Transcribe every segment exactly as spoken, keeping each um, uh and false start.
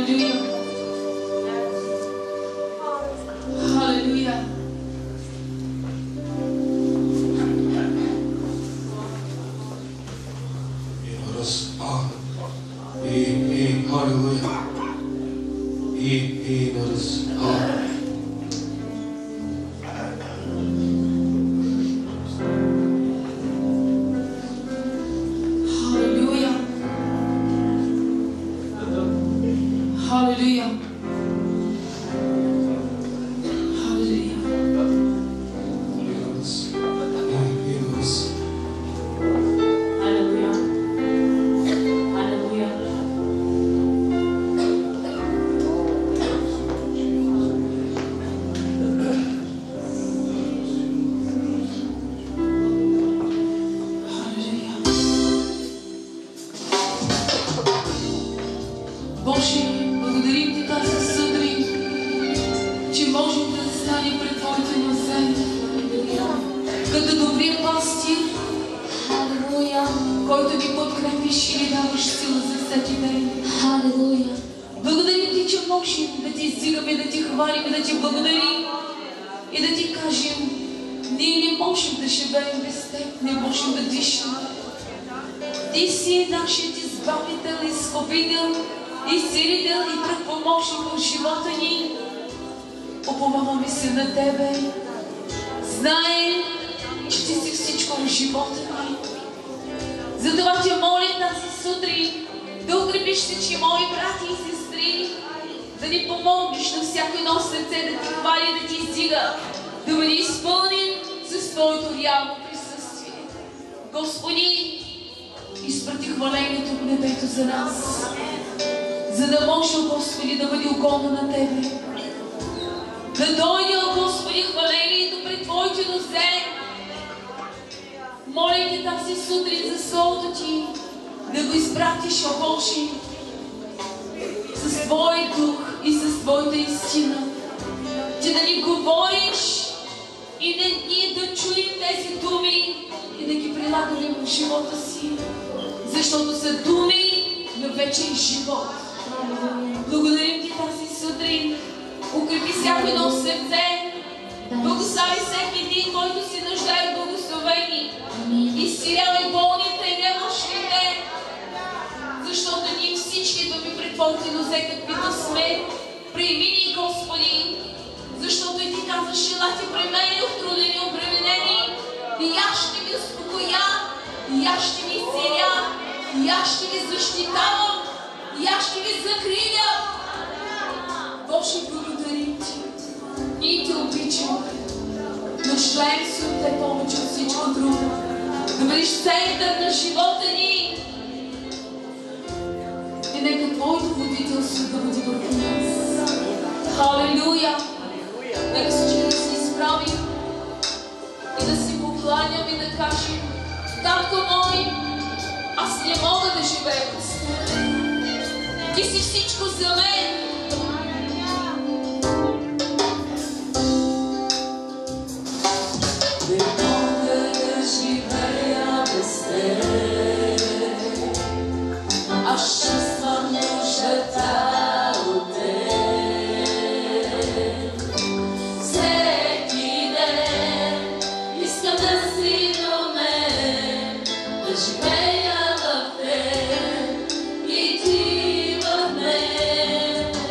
Живея в теб и ти в мен.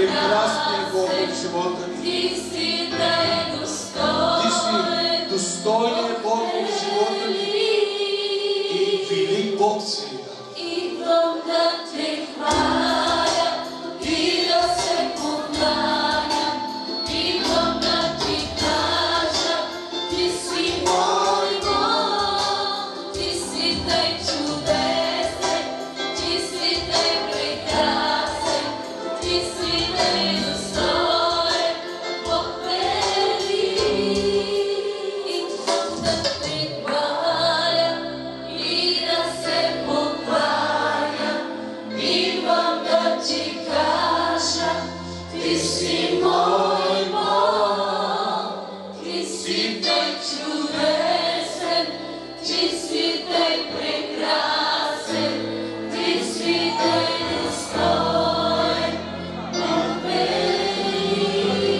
прекрасният Бог в живота ни. Ти си достоен. Ти си достойният Бог в живота ни. И велик Бог си. Идвам да те хваля и да се покланя. Идвам да ти кажа, ти си мой Бог. Ти си тъй чудесен, ти си тъй прекрасен, ти си тъй достоен, Бог велик. Идвам да те хваля и да се покланя. Идвам да ти кажа, ти си мой Бог. Ти си тъй чудесен, ти си тъй прекрасен, ти си тъй достоен, Бог велик.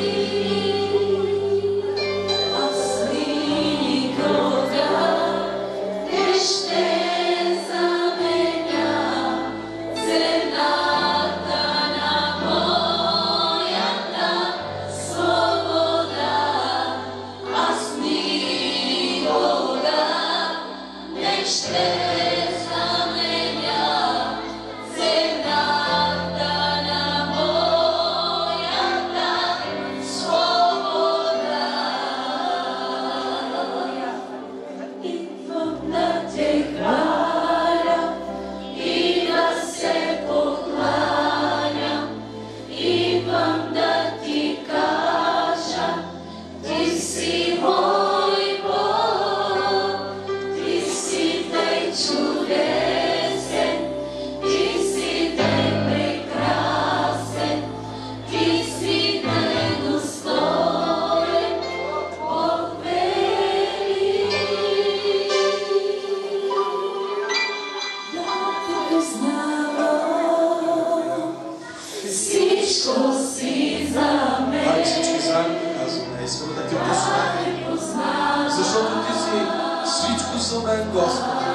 Аз никога не ще заменя цената на моята свобода. Аз никога не ще заменя цената на моята свобода. Идвам да те хваля и да се покланя. Идвам да ти кажа, ти си мой Бог. Ти си тъй чудесен, ти си тъй прекрасен, ти си тъй достоен, Бог велик. Да те познавам, всичко си за мен. Ай, всички заедно казваме, искам да те Да познаем, те познавам, защото ти си всичко за мен, Господи.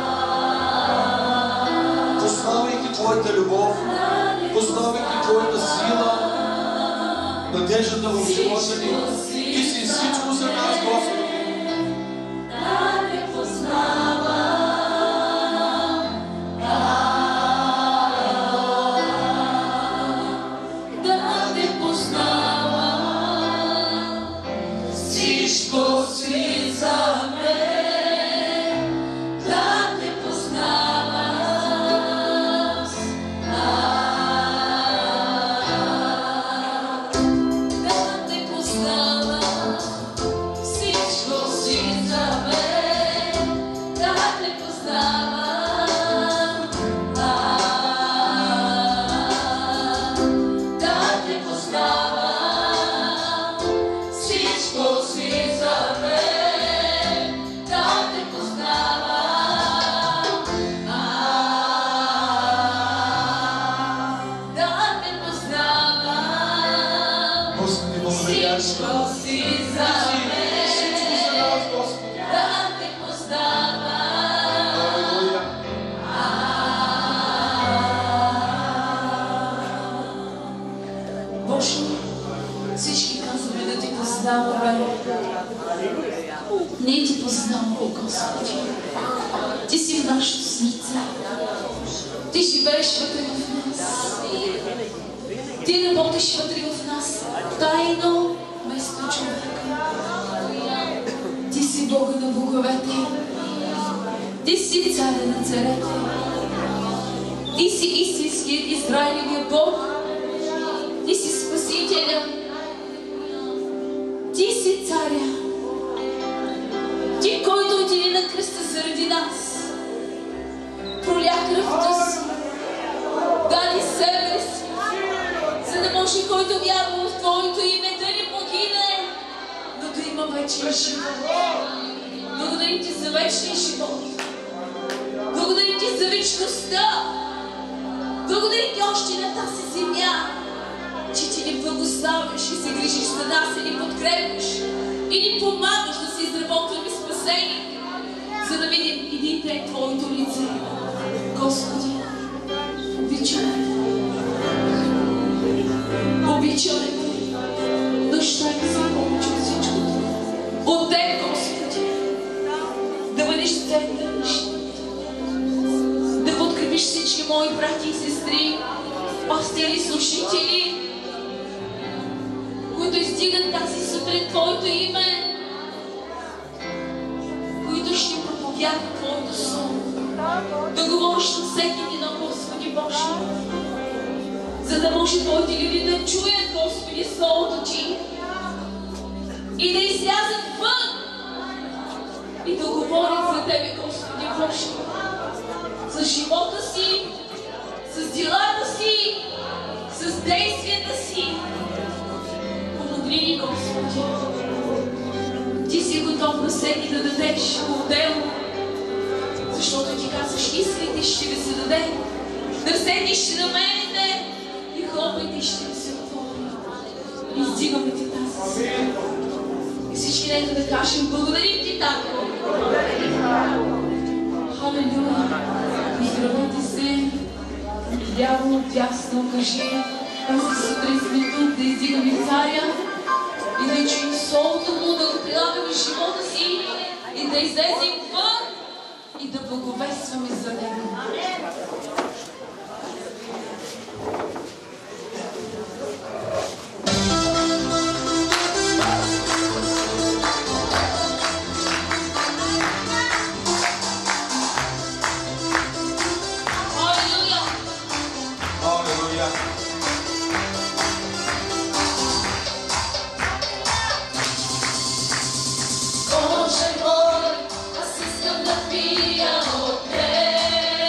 Познавайки Твоята любов, познавайки Твоята сила, надеждата в живота ни, Ти си всичко за нас, Господи. да те познавам, да те познавам, всичко си за мен, да те познавам, да те познавам, всичко си за мен, да те познавам, да те познавам, всичко си за мен, да те познавам, да те познавам, Господи, благодаря Ти. всичко си за Ти си всичко за нас, Господи. да те познавам. Алелуя. Боже, всички казваме да ти познаваме. Ние ти познаваме, Господи. Ти си в нашето сърце. Ти живееш вътре в нас. Ти работиш вътре в нас. Тайно вместо човека. Ти си Бога на боговете. Ти си царя на царете. Ти си истинският Израилевия Бог. Ти си Спасителя. Ти си царя. Ти, който отиде на кръста заради нас. Проля кръвта си. Даде себе си. За да може който вярва в Твоето име да не погине, но да има вечен живот. Благодарим Ти за вечния живот. Благодарим Ти за вечността. Благодарим Ти още на тази земя, че Ти ни благославяш и се грижиш за нас и ни подкрепяш и ни помагаш да се изработваме спасение, за да видим един ден Твоето лице. Господи, обичаме. Обичаме Те. Нуждаем се повече от всичко. От Теб, Господи. Да бъдеш център. Да подкрепиш всички мои брати и сестри, пастири, слушатели, които издигат тази сутрин Твоето име, които ще проповядат Твоето слово. Да говориш на всеки един, Господи Боже, за да може Твоите люди да чуят, Господи, Словото Ти и да излязат вън и да говорят за Тебе, Господи Боже, с живота си, с делата си, с действията си. Помогни ни, Господи. Ти си готов на всеки да дадеш отделно, защото Ти казваш, искайте, ще ви се даде, търсете, ще намерите и хлопайте, ще ви се отвори. Издигаме Ти тази сутрин. И всички нека да кажем, благодарим Ти, Татко. Халелуя. Поздравете се. Вляво, дясно, кажи, тази сутрин сме тук да издигаме Царя и да чуем Словото Му, да го прилагаме в живота си и да излезем вън и да благовестваме за Него. Боже мой, аз искам да пия от Теб.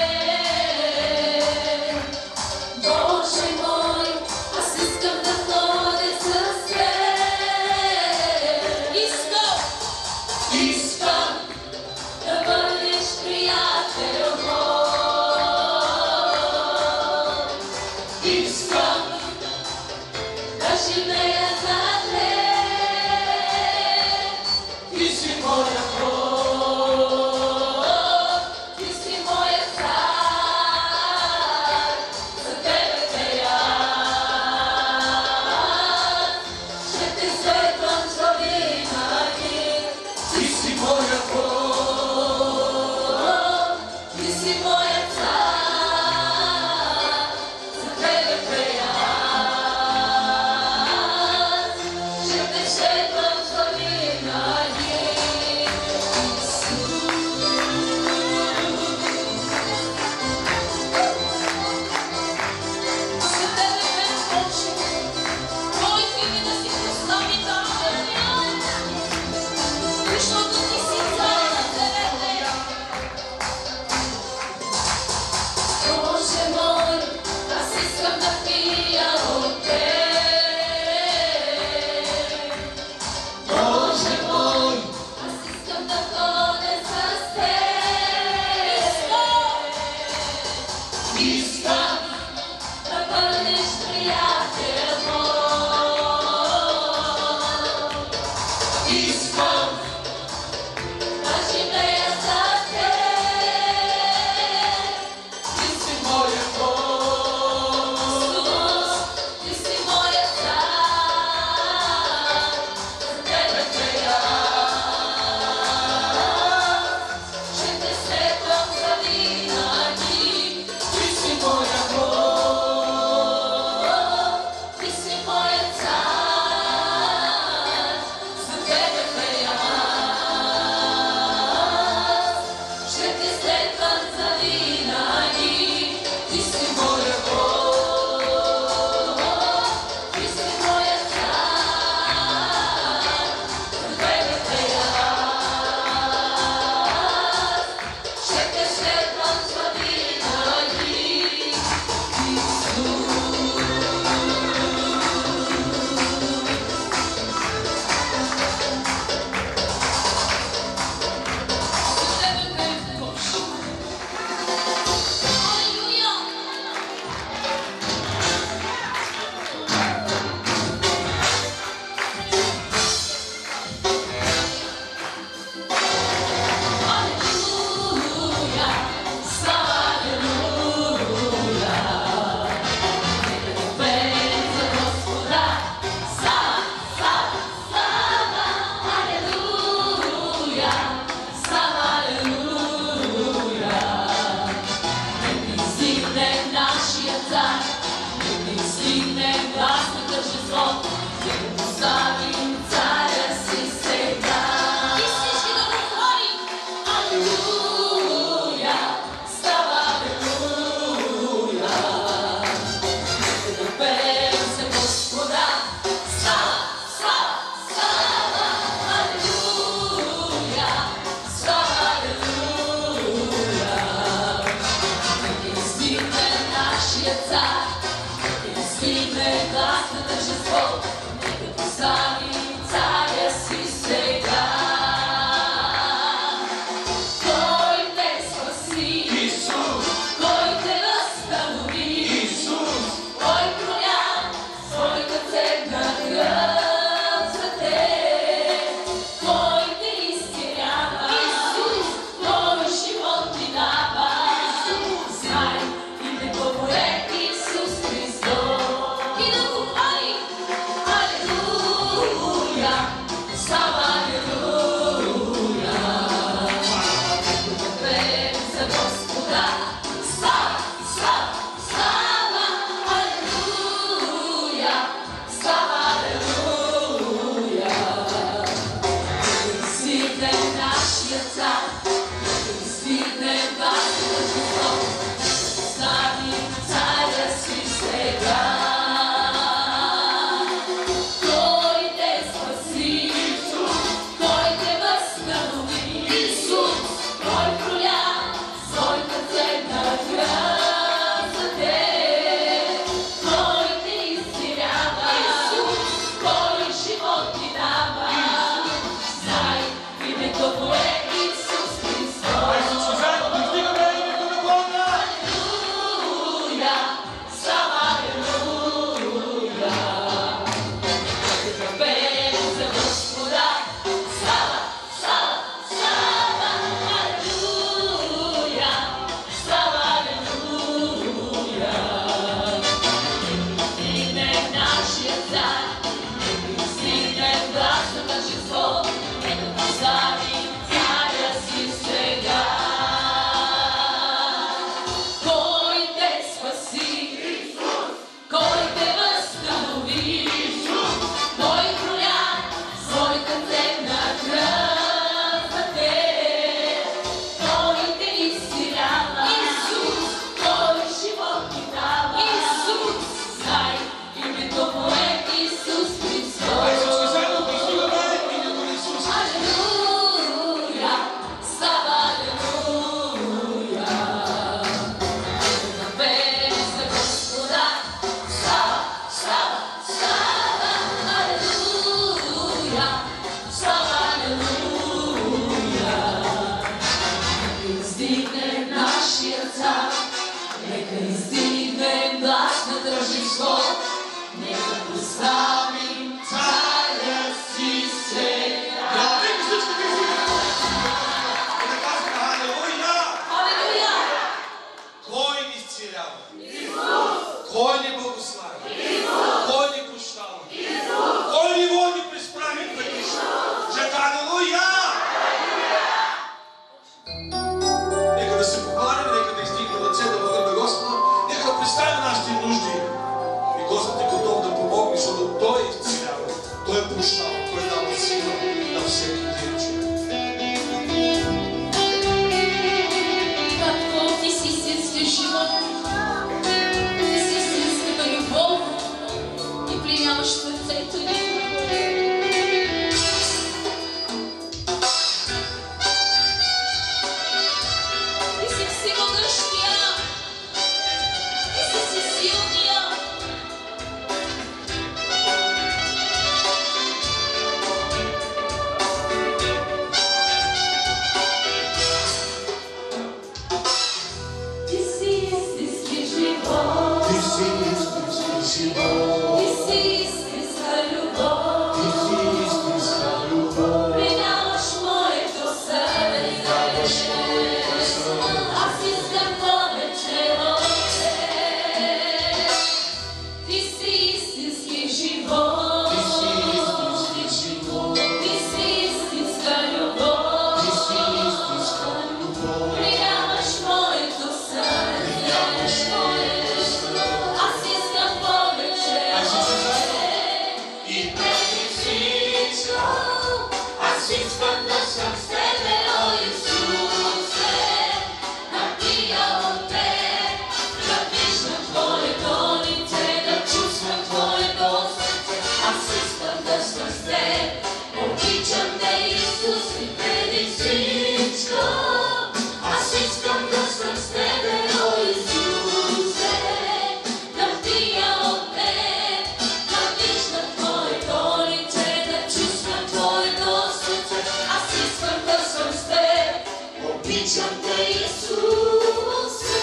Обичам те, Исусе.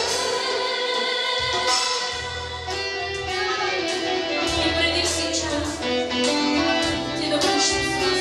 И преди всичко ти да бъдеш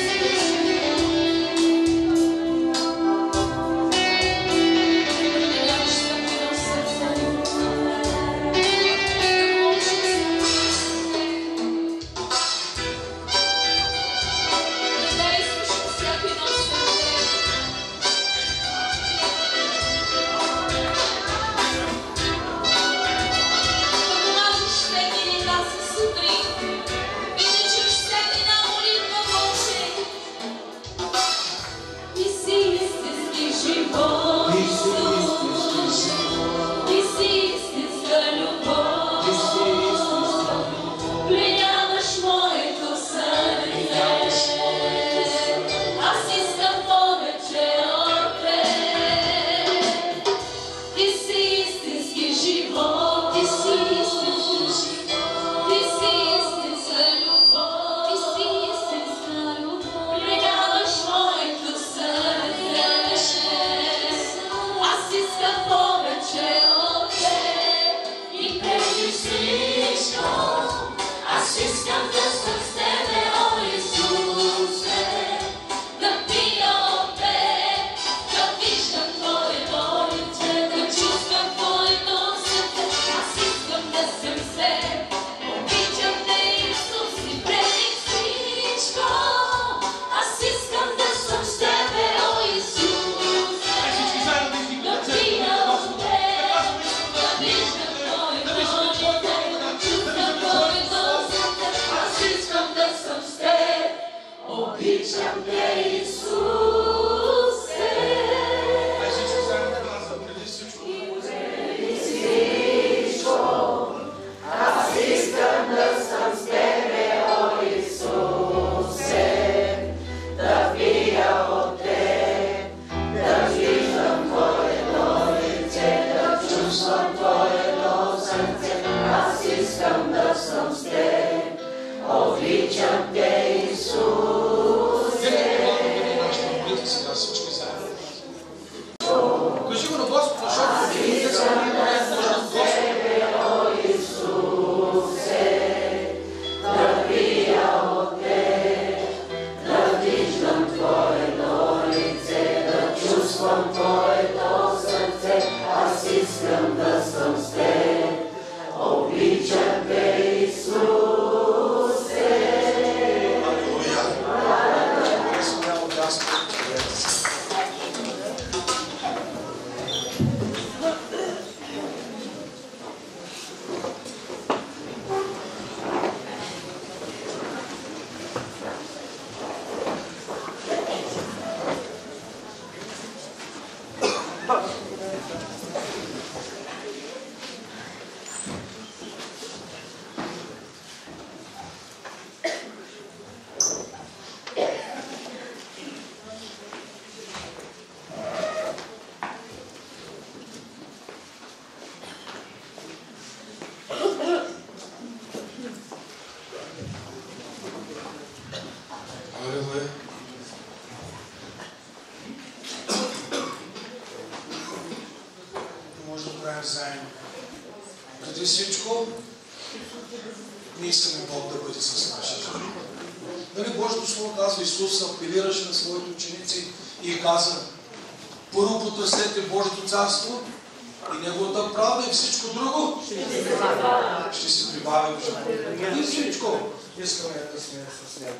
ще се прибавя в живота. И всичко искаме да сме с Него.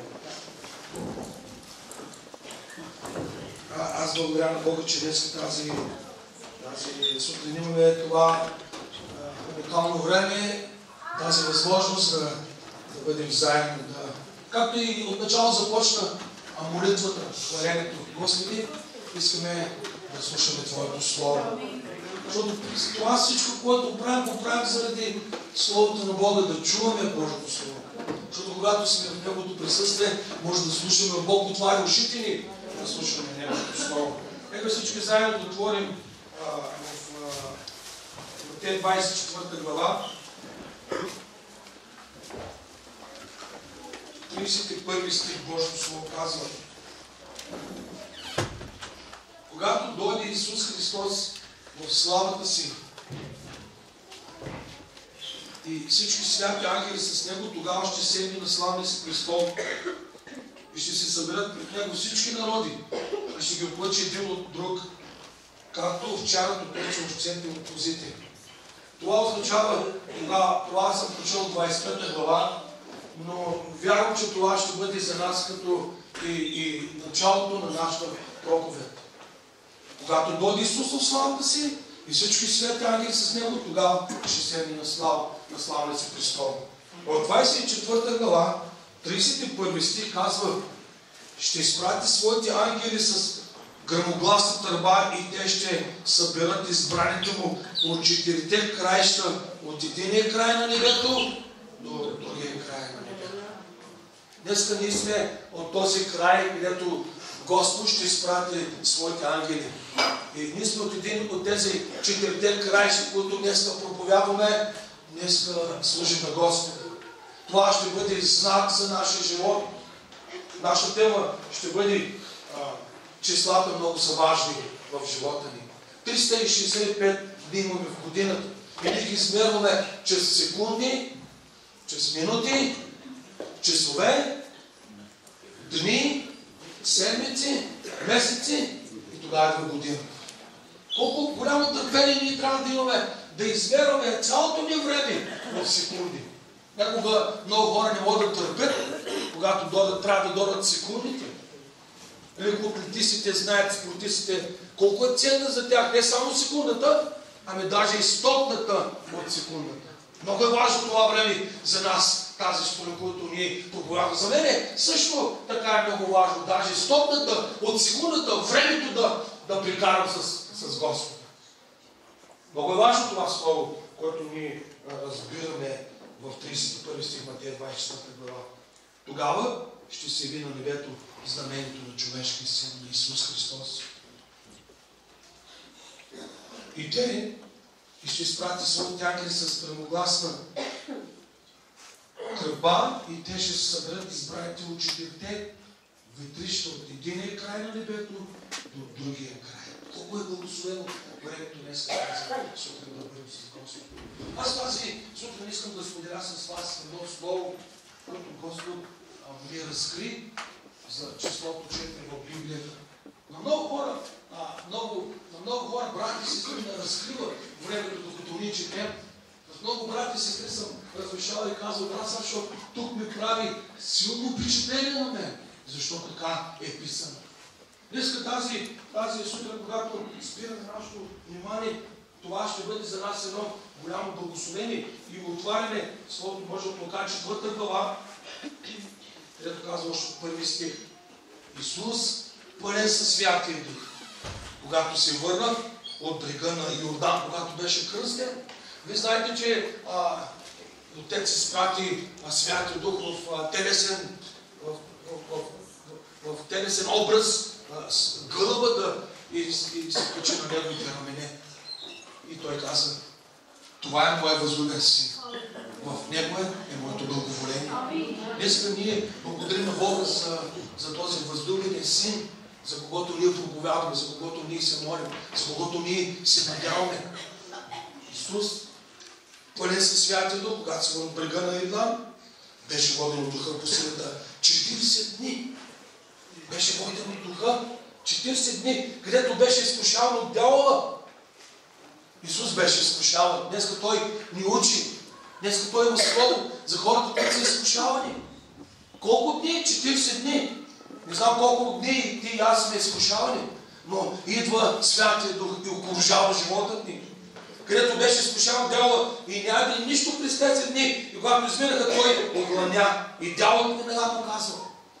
А, аз благодаря на Бога, че днес тази, тази сутрин имаме това уникално време, тази възможност да, да бъдем заедно. Да, както и отначало започна молитвата, хвалението. Господи, искаме да слушаме Твоето Слово. Защото това всичко, което правим, го правим заради Словото на Бога, да чуваме Божието Слово. Защото когато сме в Неговото присъствие, може да слушаме Бог, отваря ушите ни да слушаме Неговото Слово. Нека всички заедно да отворим а, в Матей двадесет и четвърта глава, тридесет и първи стих Божието Слово казва: когато дойде Исус Христос в славата си и всички святи ангели с Него, тогава ще седне на славния си престол и ще се съберат пред Него всички народи и ще ги отлъчи един от друг, както овчарът отлъчи овцете от козите. Това означава, това, това съм прочел двадесет и пета глава, но вярвам, че това ще бъде за нас като и, и началото на нашата проповед. Когато дойде Исус в славата си и всички свети ангели с Него, тогава ще седне на слава, на славния си престол. От двадесет и четвърта глава, тридесет и първи стих казва: ще изпрати своите ангели с гръмогласна търба и те ще съберат избраните му от четирите краища, от единия край на небето до другия край на небето. Днеска ние сме от този край, където Господ ще изпрати своите ангели. И ние сме от един от тези четирите краища, които днеска проповядваме, днеска служим на Господа. Това ще бъде знак за нашия живот. Нашата тема ще бъде а, числата много са важни в живота ни. триста и шейсет и пет дни имаме в годината. И ние ги измерваме чрез секунди, чрез минути, часове, дни, седмици, месеци и тогава идва година. Колко голямо търпение ние трябва да имаме да измерваме цялото ни време в секунди. Някога много хора не могат да търпят, когато дойдат, трябва да дойдат секундите. Лекоатлетистите знаят, спортистите, колко е ценна за тях не само секундата, ами даже и стотната от секундата. Много е важно това време за нас, тази според която ние проповядваме. За мен също така е много важно, даже стотната от секундата, времето да, да прикарам с, с Господа. Много е важно това слово, което ние разбираме в тридесет и първи стих Матея двадесет и четвърта глава. Тогава ще се яви на небето знамението на човешкия син на Исус Христос. И те и ще изпрати своите ангели с гръмогласна тръба и те ще се съберат избраните от четирите ветрища от единия край на небето до другия край. Колко е благословено времето днес, за сутрин да бъдем с Господ. Аз тази сутрин искам да споделя с вас едно слово, което Господ ми разкри за числото четири в Библията. На много хора, а, много, на много хора, брати и сестри, не разкрива времето, докато ние четем. С много брати и сестри съм разрешавал и казал: брат, защото тук ми прави силно впечатление на мен. Защо така е писано. Днеска тази, тази сутрин, когато спираме нашето внимание, това ще бъде за нас едно голямо благословение и отваряне словото Божие от Лука четвърта глава, където казва още от първи стих. Исус, пълен със Святия Дух, когато се върна от брега на Йордан, когато беше кръстен, вие знаете, че а, Отец изпрати Святия Дух в а, телесен, в, в, в, в, в телесен образ а, с гълъба да и, и се качи на неговите рамене. И той каза: това е моя възлюбен син. В него е, е моето благоволение. Днеска ние благодарим на Бога за, за този възлюбен син, за когото ние проповядваме, за когото ние се молим, за когото ние се надяваме. Исус, пълен със Святия Дух, когато се върна брега на Йордан, беше воден от Духа по света четиридесет дни. Беше воден от Духа четиридесет дни, където беше изкушаван от дявола. Исус беше изкушаван. Днеска Той ни учи. Днеска Той има слово за хората, които са изкушавани. Колко дни? четиридесет дни. Не знам колко дни ти и аз сме изкушавани, но идва Святия Дух и окружава живота ни. Където беше изкушаван дявола и няма нищо през тези дни. И когато изминаха, Той оглъня. И дяволът ми не показва.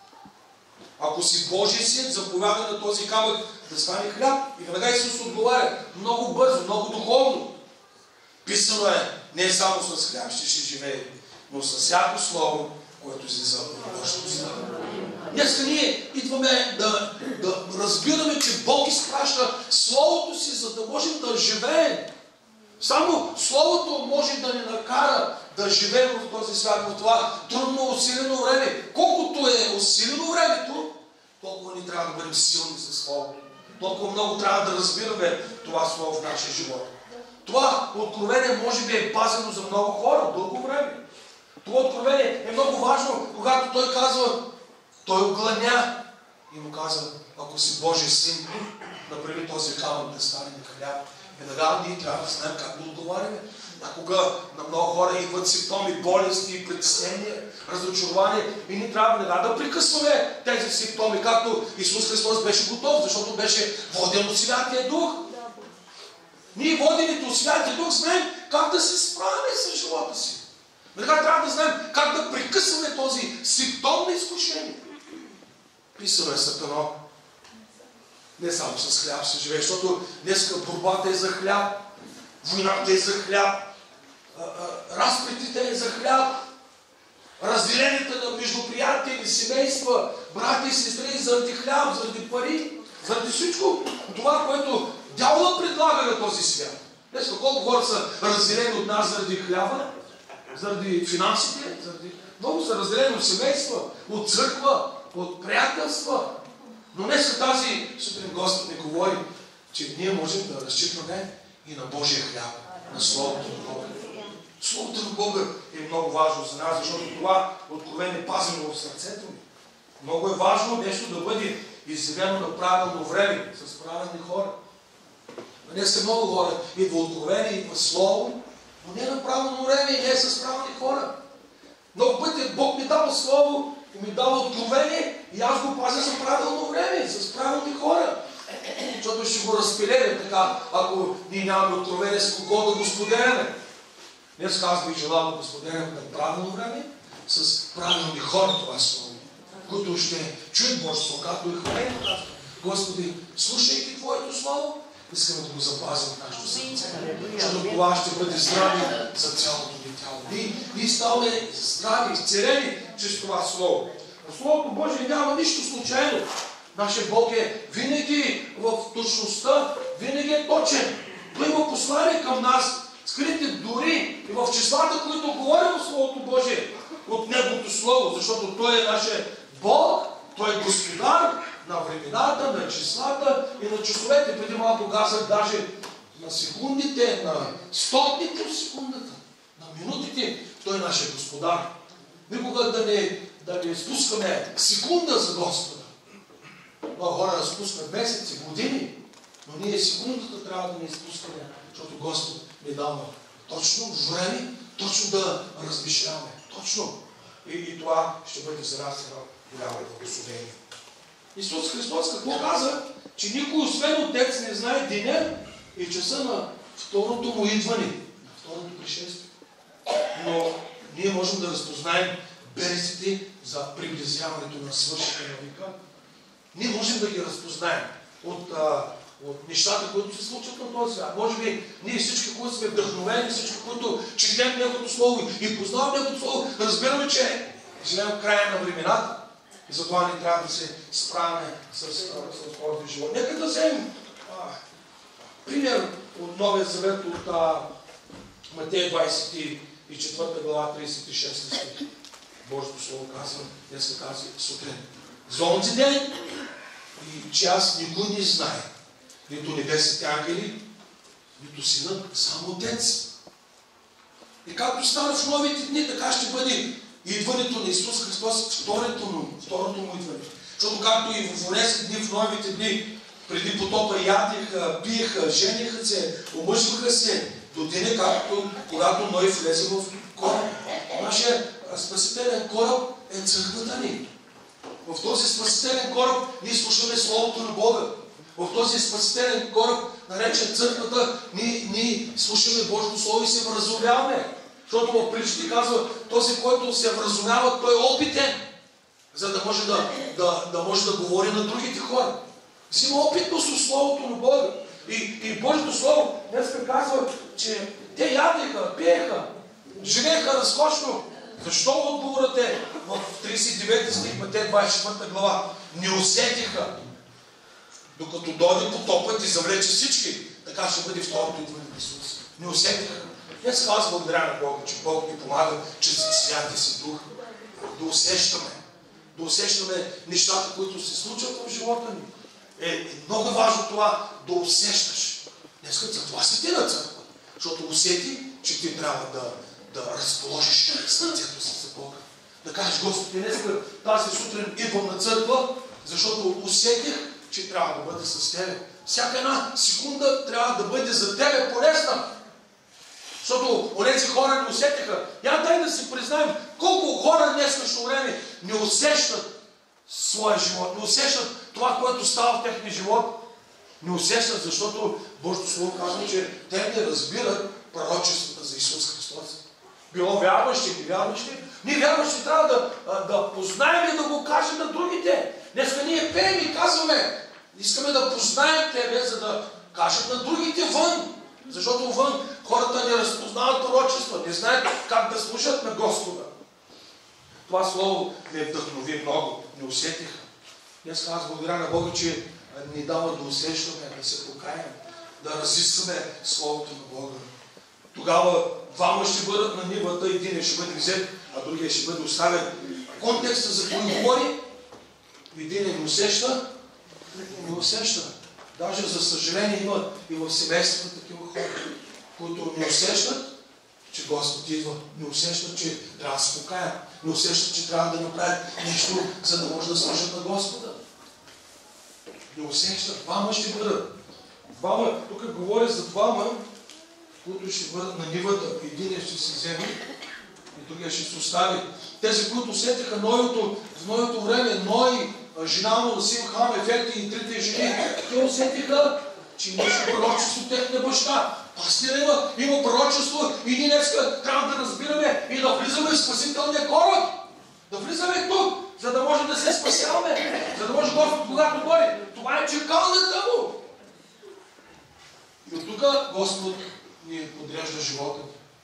Ако си Божий син, заповяда на този камък да стане хляб. И веднага Исус отговаря много бързо, много духовно. Писано е, не само с хляб ще, ще живее, но с всяко слово, което излиза от Божията уста. Днес ние идваме да, да разбираме, че Бог изпраща Словото си, за да можем да живеем. Само Словото може да ни накара да живеем в този свят, в това трудно усилено време. Колкото е усилено времето, толкова ни трябва да бъдем силни със Словото. толкова много трябва да разбираме това слово в нашия живот. Това откровение може би е пазено за много хора дълго време. Това откровение е много важно, когато той казва, той оглъня и му казва, ако си Божий син, направи този камък да стане на хляб. И тогава ние трябва да знаем как да отговаряме. А кога на много хора идват симптоми, болести, притеснения, разочарования, и ние трябва да, да прекъсваме тези симптоми, както Исус Христос беше готов, защото беше воден от Святия Дух. Ние водените от Святия Дух знаем как да се справим с живота си. Сега трябва да знаем как да прекъсваме този симптом на изкушение. Писано е Сатано. Не само с хляб се живее, защото днес борбата е за хляб, войната е за хляб, разпитите е за хляб, разделенията между приятели, семейства, брати и сестри заради хляб, заради пари, заради всичко това, което дяволът предлага на този свят. Днес колко хора са разделени от нас заради хляба, заради финансите, заради... много са разделени от семейства, от църква, от приятелства. Но днес тази сутрин Господ ни говори, че ние можем да разчитаме и на Божия хляб, на Словото на Бога. Словото на Бога е много важно за нас, защото това откровение е пазено в сърцето ни. Много е важно нещо да бъде изявено на правилно време, с правилни хора. Днес много хора идва откровение, идва Слово, но не на правилно време и не е с правилни хора. Много пъти Бог ми дава Слово и ми дава откровение и аз го пазя за правилно време, с правилни хора. Защото ще го разпилеме така, ако ние нямаме откровение с кого да го споделяме. Днес казвам и желавам да го споделяме на правилно време, с правилни хора това Слово, които ще чуят Божие Слово, както и хвалено казва. Господи, слушайки Твоето Слово, искаме да го запазим в нашето сърце. Защото това ще бъде здраве за цялото ни тяло. Ние, ние ставаме здрави, изцелени чрез това Слово. В Словото Божие няма нищо случайно. Нашия Бог е винаги в точността, винаги е точен. Той има послание към нас, скрити дори и в числата, които говорим в Словото Божие, от Неговото Слово, защото Той е нашия Бог, Той е Господар на времената, на числата и на часовете. Преди малко казах даже на секундите, на стотните от секундата, на минутите. Той е нашия Господар. Никога да не, да не спускаме секунда за Господа. Много хора да спускат месеци, години, но ние секундата трябва да не изпускаме, защото Господ ни дава точно време, точно да размишляваме. Точно. И, и това ще бъде за нас едно голямо благословение. Исус Христос какво каза? Че никой освен Отец не знае деня и часа на второто му идване, на второто пришествие. Но ние можем да разпознаем белезите за приблизяването на свършите на века. Ние можем да ги разпознаем от, а, от нещата, които се случват на този свят. Може би ние всички, които сме вдъхновени, всички, които четем Неговото Слово и познаваме Неговото Слово, разбираме, че живеем в края на времената. И затова ни трябва да се справяме с, с, с този живот. Нека да вземем а, пример от Новия Завет, от а, Матея двадесет и четвърта глава, тридесет и шести стих. Божието Слово казва, днес тази сутрин. За онзи ден и час никой не знае. Нито небесните ангели, нито Синът, само Отец. И както стана в новите дни, така ще бъде идването на Исус Христос, второто му, второто му идване. Защото както и в онези дни, в новите дни, преди потопа ядеха, пиеха, жениха се, омъжваха се, до деня, както когато Ной влезе в кораб. Нашия спасителен кораб е църквата ни. В този спасителен кораб ние слушаме Словото на Бога. В този спасителен кораб, наречен църквата, ние, ние слушаме Божието Слово и се вразумяваме. Защото в притчите казва, този, който се вразумява, той е опитен, за да може да, да, да, може да говори на другите хора. Взима опитност от Словото на Бога. И, и Божието Слово днес казва, че те ядеха, пиеха, живееха разкошно. Защо отговорът е в тридесет и девети стих, Матея двадесет и четвърта глава? Не усетиха, докато дойде потопът и завлече всички. Така ще бъде второто идване на Исус. Не усетиха. Днес аз благодаря на Бога, че Бог ни помага чрез Святия си Дух да усещаме, да усещаме нещата, които се случват в живота ни. е много важно това да усещаш. Днес за това си ти на църква. Защото усети, че ти трябва да, да разположиш сърцето си за Бога. Да кажеш, Господи, днес тази сутрин идвам на църква, защото усетих, че трябва да бъде с Тебе. Всяка една секунда трябва да бъде за Тебе полезна. Защото онези хора не усетиха. Я дай да си признаем, колко хора днескашно време не усещат своя живот, не усещат това, което става в техния живот. Не усещат, защото Божието Слово казва, че те не разбират пророчествата за Исус Христос. Било вярващи или вярващи. Ние вярващи трябва да, да познаем и да го кажем на другите. Днеска ние пеем и казваме, искаме да познаем Тебе, за да кажат на другите вън. Защото вън хората не разпознават пророчества, не знаят как да слушат на Господа. Това слово ме вдъхнови много, не усетиха. Днес аз благодаря на Бога, че ни дава да усещаме, да се покаем, да разискваме Словото на Бога. Тогава двама ще бъдат на нивата, един ще бъде взет, а другия ще бъде оставен. Контекста за кой говори, един не усеща, не усеща. Даже за съжаление има и в семействата такива хора, които не усещат, че Господ идва, не усещат, че трябва да се покаят, не усещат, че трябва да направят нещо, за да може да служат на Господа. Не усещат. Двама ще бъдат. Двама, тук говоря за двама, които ще бъдат на нивата. Един ще се вземе и другия ще се остави. Тези, които усетиха Ноевото, в Ноевото време, Ной, жена му, син Хам, Ефекти и трите жени, те усетиха, че имаше пророчество от техния баща. Пастир има, има пророчество и ние днеска трябва да разбираме и да влизаме в спасителния кораб. Да влизаме тук, за да може да се спасяваме, за да може Господ, когато дойде. Това е чакалната му. И от тук Господ ни подрежда живота.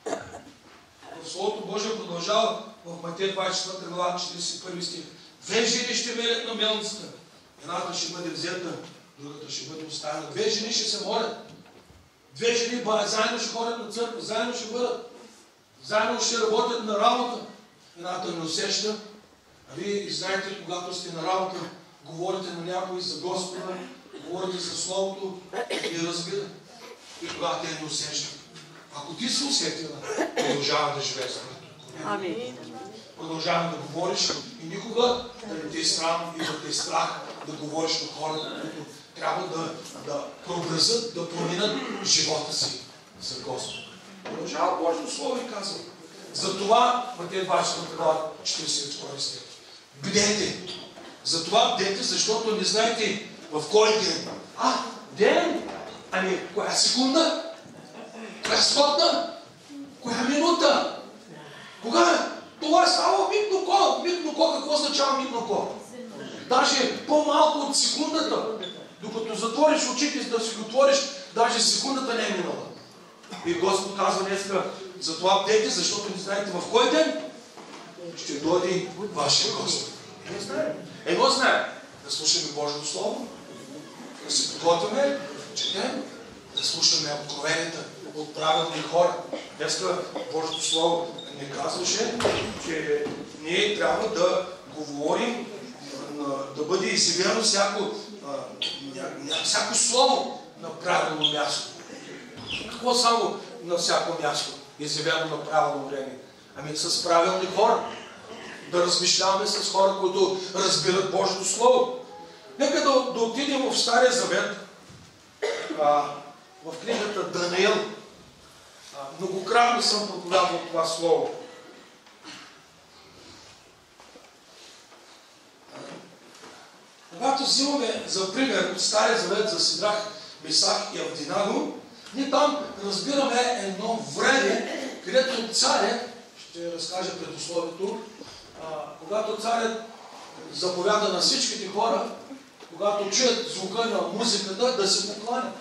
В Словото Божие продължава в Матей двадесет и четвърта глава, четиридесет и първи стих. Две жени ще мелят на мелницата. Едната ще бъде взета, другата ще бъде оставена. Две жени ще се молят. Две жени заедно ще ходят на църква, заедно ще бъдат. Заедно ще работят на работа. Едната не усеща. А вие знаете, когато сте на работа, говорите на някой за Господа, говорите за Словото и разбира. И тогава те не усещат. Ако ти се усетила, продължава да живееш според Амин. Продължава да говориш и никога да не те е срам и да те е страх да говориш на хората, които трябва да, да преобразят, да променят живота си за Господ. Продължава Божието Слово и казва. Затова, Матей двадесет и четвърта глава, четиридесет и втори стих. Бдете. Затова бдете, защото не знаете в кой ден. А, ден? Ами, коя секунда? Коя сотна? Коя минута? Кога? Това е само митно око. Митно око, какво означава митно око? Даже по-малко от секундата. Докато затвориш очите, да си го отвориш, даже секундата не е минала. И Господ казва днеска, затова бдете, защото не знаете в кой ден ще дойде вашия Господ. Не знаем. Едно знаем. Да слушаме Божието Слово, да се подготвяме, четем, да слушаме откровенията от правилни хора. Днеска Божието Слово не казваше, че ние трябва да говорим, да бъде изявено всяко, всяко слово на правилно място. Какво само на всяко място, изявено на правилно време? Ами с правилни хора. Да размишляваме с хора, които разбират Божието Слово. Нека да, да отидем в Стария Завет, а, в книгата Даниил. А, многократно съм проповядвал това слово. Когато взимаме за пример от Стария Завет за Сидрах, Месах и Авдинаго, ние там разбираме едно време, където царят, ще разкажа предусловието, а, когато царят заповяда на всичките хора, когато чуят звука на музиката, да се покланят.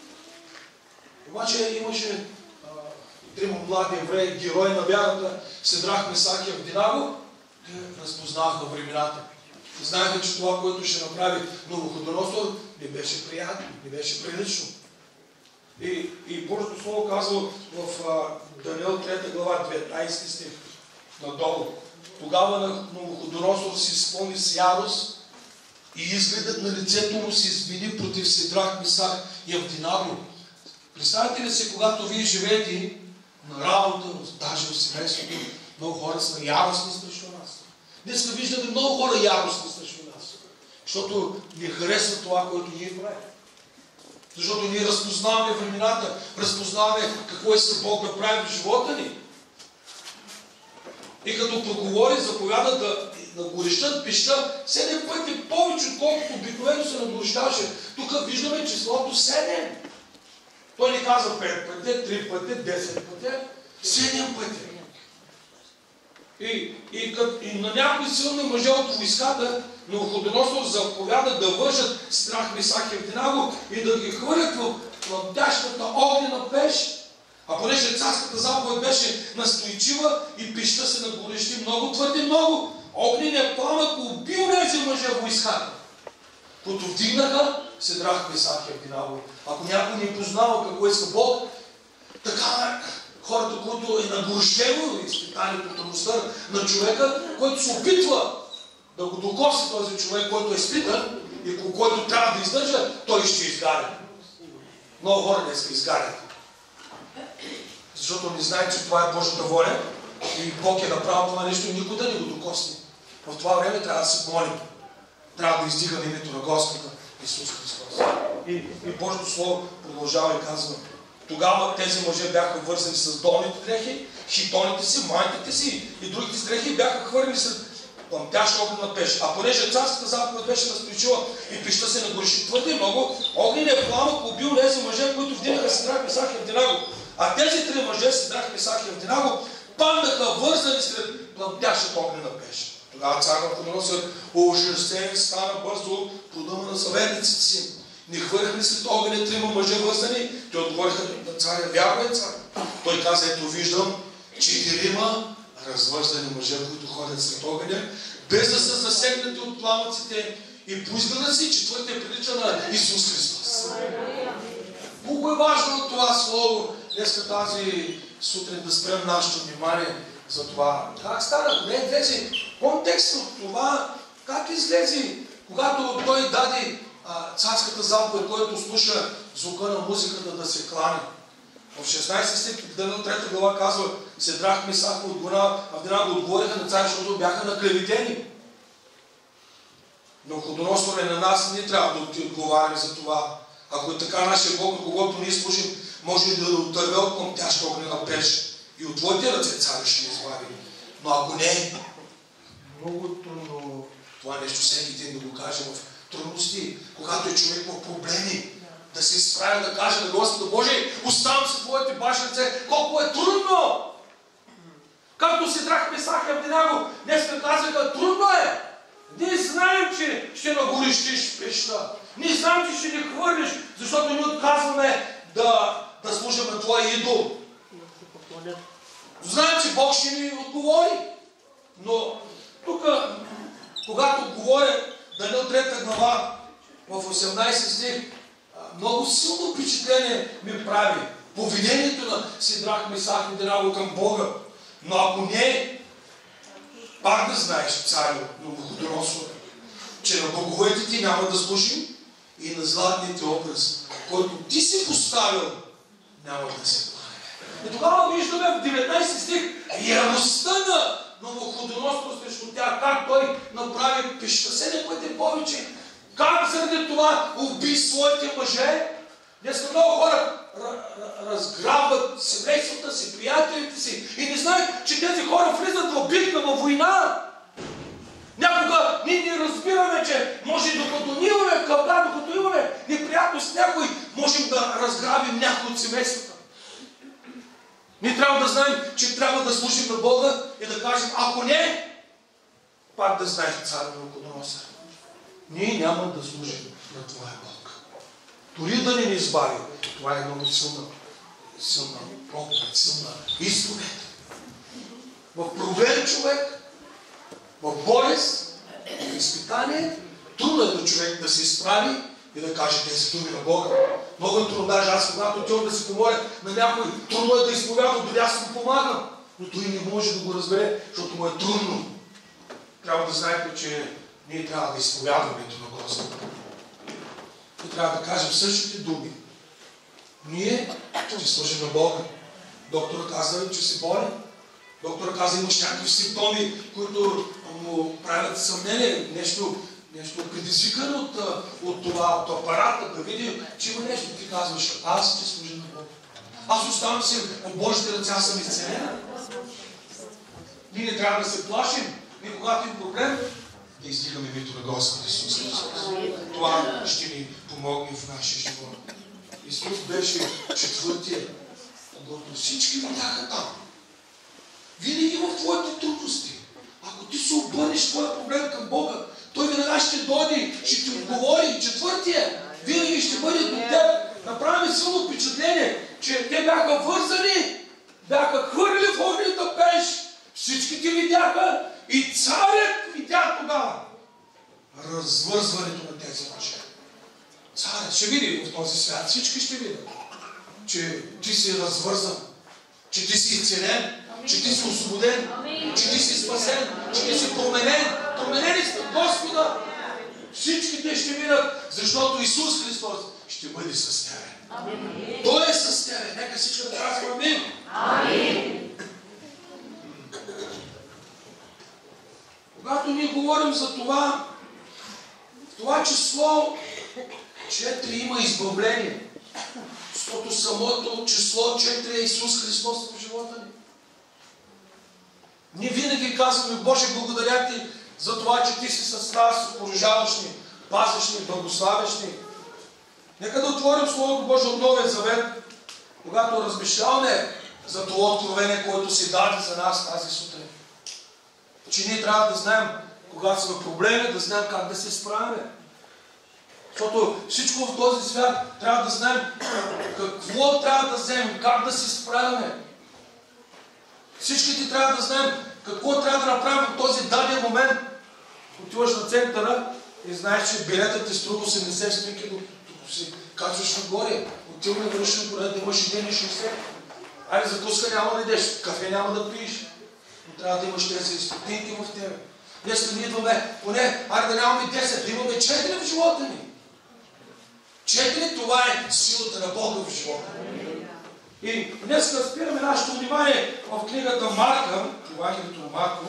Обаче имаше а, трима млади евреи, герои на вярата, Сидрах, Месах и Авдинаго, те разпознаха времената. Знаеха, че това, което ще направи Навуходоносор, не беше приятно, не беше прилично. И, и Божието Слово казва в а, Даниил трета глава, деветнадесети стих, надолу. Тогава на Навуходоносор си изпълни с ярост И изгледът на лицето му се измени против Сидрах, Мисах и Авдинаго. Представете ли се, когато вие живеете на работа, даже в семейството, много хора са яростни срещу нас. Днес виждаме много хора яростни срещу нас, защото ни харесва това, което ние правим. Защото ние разпознаваме времената, разпознаваме какво иска Бог да прави в живота ни. И като проговори, заповяда да нагорещат пеща седем пъти повече, отколкото обикновено се нагорещаваше. Тук виждаме числото седем. Той не каза пет пъти, три пъти, десет пъти, седем пъти. И, и, и на някои силни мъже от войската Навуходоносор заповяда да вържат Сидрах, Мисах и Авдинаго и да ги хвърлят в пламтящата огнена пещ. А понеже царската заповед беше настойчива и пещта се нагорещи много, твърди много, огненият пламък убил тези мъже в войската, които вдигнаха Сидрах, Мисах и Авдинаго. Ако някой не познава какво иска Бог, така хората, които е нагорещено изпитание по трудността на човека, който се опитва да го докоси този човек, който е изпитан и по който трябва да издържа, той ще изгаря. Много хора днес изгарят. Защото не знаят, че това е Божията воля и Бог е направил това нещо и никой да не го докосне. В това време трябва да се молим. Трябва да издигаме името на Господа Исус Христос. И, и Божието Слово продължава и казва: тогава тези мъже бяха вързани с долните дрехи, хитоните си, мантите си и другите с дрехи бяха хвърлени с пламтяща огнена пещ. А понеже царската заповед беше настойчива и пещта се нагорещи твърде много, огненият пламък убил тези мъже, които вдигнаха Сидрах, Мисах и Авдинаго. А тези три мъже, Сидрах, Мисах и Авдинаго, паднаха вързани сред пламтящата огнена пещ. Тогава цар Навуходоносор ужасен стана бързо по дома на съветниците си. Не хвърляха след огъня трима мъже вързани? Те отговориха на царя: вярно е, цар. Той каза: ето виждам четирима развързани мъже, които ходят след огъня, без да са засегнати от пламъците, и по изгледа си четвъртия прилича на Исус Христос. Много е важно това слово днес тази сутрин да спрем нашето внимание за това. Как стана? Не излезе контекст от това, как излезе, когато той даде а, царската заповед, който слуша звука на музиката да се клани. В шестнайсети стих, в трета глава казва: Сидрах, Мисах и Авдинаго отговориха на царя, защото бяха наклеветени. Но Навуходоносор е на нас, ние трябва да ти отговаряме за това. Ако е така, нашия Бог, когато ние служим, може да отърве от пламтяща огнена пещ и от твоите ръце, царя, ще ни избави. Но ако не, много трудно това нещо всеки ден да го кажем в трудности, когато е човек в проблеми, да се изправи да каже на Господа: Боже, оставам се твоите башни ръце, колко е трудно! Както Сидрах, Мисах и Авдинаго днеска казаха: трудно е! Ние знаем, че ще нагорещиш пещта. Ние знаем, че ще ни хвърлиш, защото ние отказваме да, да служим на Твоя идол. Знаем, че Бог ще ни отговори. Но тук, когато говоря Даниил трета глава, в осемнайсети стих, много силно впечатление ми прави поведението на Сидрах, Мисах и Авдинаго към Бога. Но ако не, пак да знаеш, царю Навуходоносор, че на боговете ти няма да служим и на златните образи, който ти си поставил, няма да се кланяме. И тогава виждаме в деветнайсети стих яростта на Навуходоносор срещу тях, как той направи пещта седем пъти повече. Как заради това уби своите мъже? Днес много хора разграбват семействата си, приятелите си и не знаят, че тези хора влизат в битка, във война. Някога ние не разбираме, че може докато ние имаме капка, докато имаме неприятност с някой, можем да разграбим някой от семействата. Ние трябва да знаем, че трябва да служим на Бога и да кажем: ако не, пак да знаеш, цар Навуходоносор, ние няма да служим на Твоя Бог. Дори да не ни избави, това е много силна, силна проповед, силна изповед. В проблем човек, в болест, в изпитание, трудно е на човек да се изправи и да каже тези думи на Бога. Много е трудно, даже аз когато отивам да си помоля на някой, трудно е да изповядам, дори аз му помагам. Но той не може да го разбере, защото му е трудно. Трябва да знаете, че ние трябва да изповядваме името на Господа. И трябва да кажем същите думи. Ние ще служим на Бога. Доктора каза, че се боли. Доктора каза, имаш някакви симптоми, които му правят съмнение. Нещо, нещо предизвикано от, от това, от апарата, да види, че има нещо. Ти казваш, аз ще служа на Бога. Аз оставам си от Божите ръце, аз съм изцелена. Ние не трябва да се плашим. Ние, когато има проблем, да издигаме името на Господ Исус Христос. Това ще ни помогне в нашия живот. Исус беше четвъртия, когато всички видяха там. Винаги в твоите трудности, ако ти се обърнеш твоя проблем към Бога, Той веднага ще дойде, ще ти отговори. Четвъртия винаги ще бъде до теб. Направи силно впечатление, че те бяха вързани, бяха хвърли в огнената пещ. Всички ти видяха и царят видя тогава развързването на тези мъже. Царят ще види в този свят, всички ще видят, че ти си развързан, че ти си изцелен, че ти си освободен, че ти си спасен, че ти си променен. Променени сте Господа. Всички те ще видят, защото Исус Христос ще бъде с тебе. Той е с тебе. Нека всички да казваме амин. Амин. Когато ние говорим за това, в това число четири има избавление. Защото самото число четири е Исус Христос в живота ни. Ние винаги казваме, Боже, благодаря ти за това, че ти си с нас, поръжаваш ни, пазиш ни, благославяш ни. Нека да отворим Словото Божие от Новия Завет, когато размишляваме за това откровение, което си даде за нас тази сутрин. Че ние трябва да знаем, когато сме проблеми, да знаем как да се справяме. Защото всичко в този свят трябва да знаем какво трябва да вземем, как да се справяме. Всички трябва да знаем какво трябва да направим в този даден момент. Отиваш на центъра и знаеш, че билетът ти струва осемдесет стотинки, докато си качваш нагоре. Отиваме върши на горе, да имаш и ден и шестдесет. Айде, закуска няма да идеш, кафе няма да пиеш. Но трябва да имаш тези стотинки в тебе. Днес да ни идваме, поне, айде да нямаме десет, да имаме четири в живота ни. Четири, това е силата на Бога в живота. И днес да спираме нашето внимание в книгата Марка, Евангелието на Марко,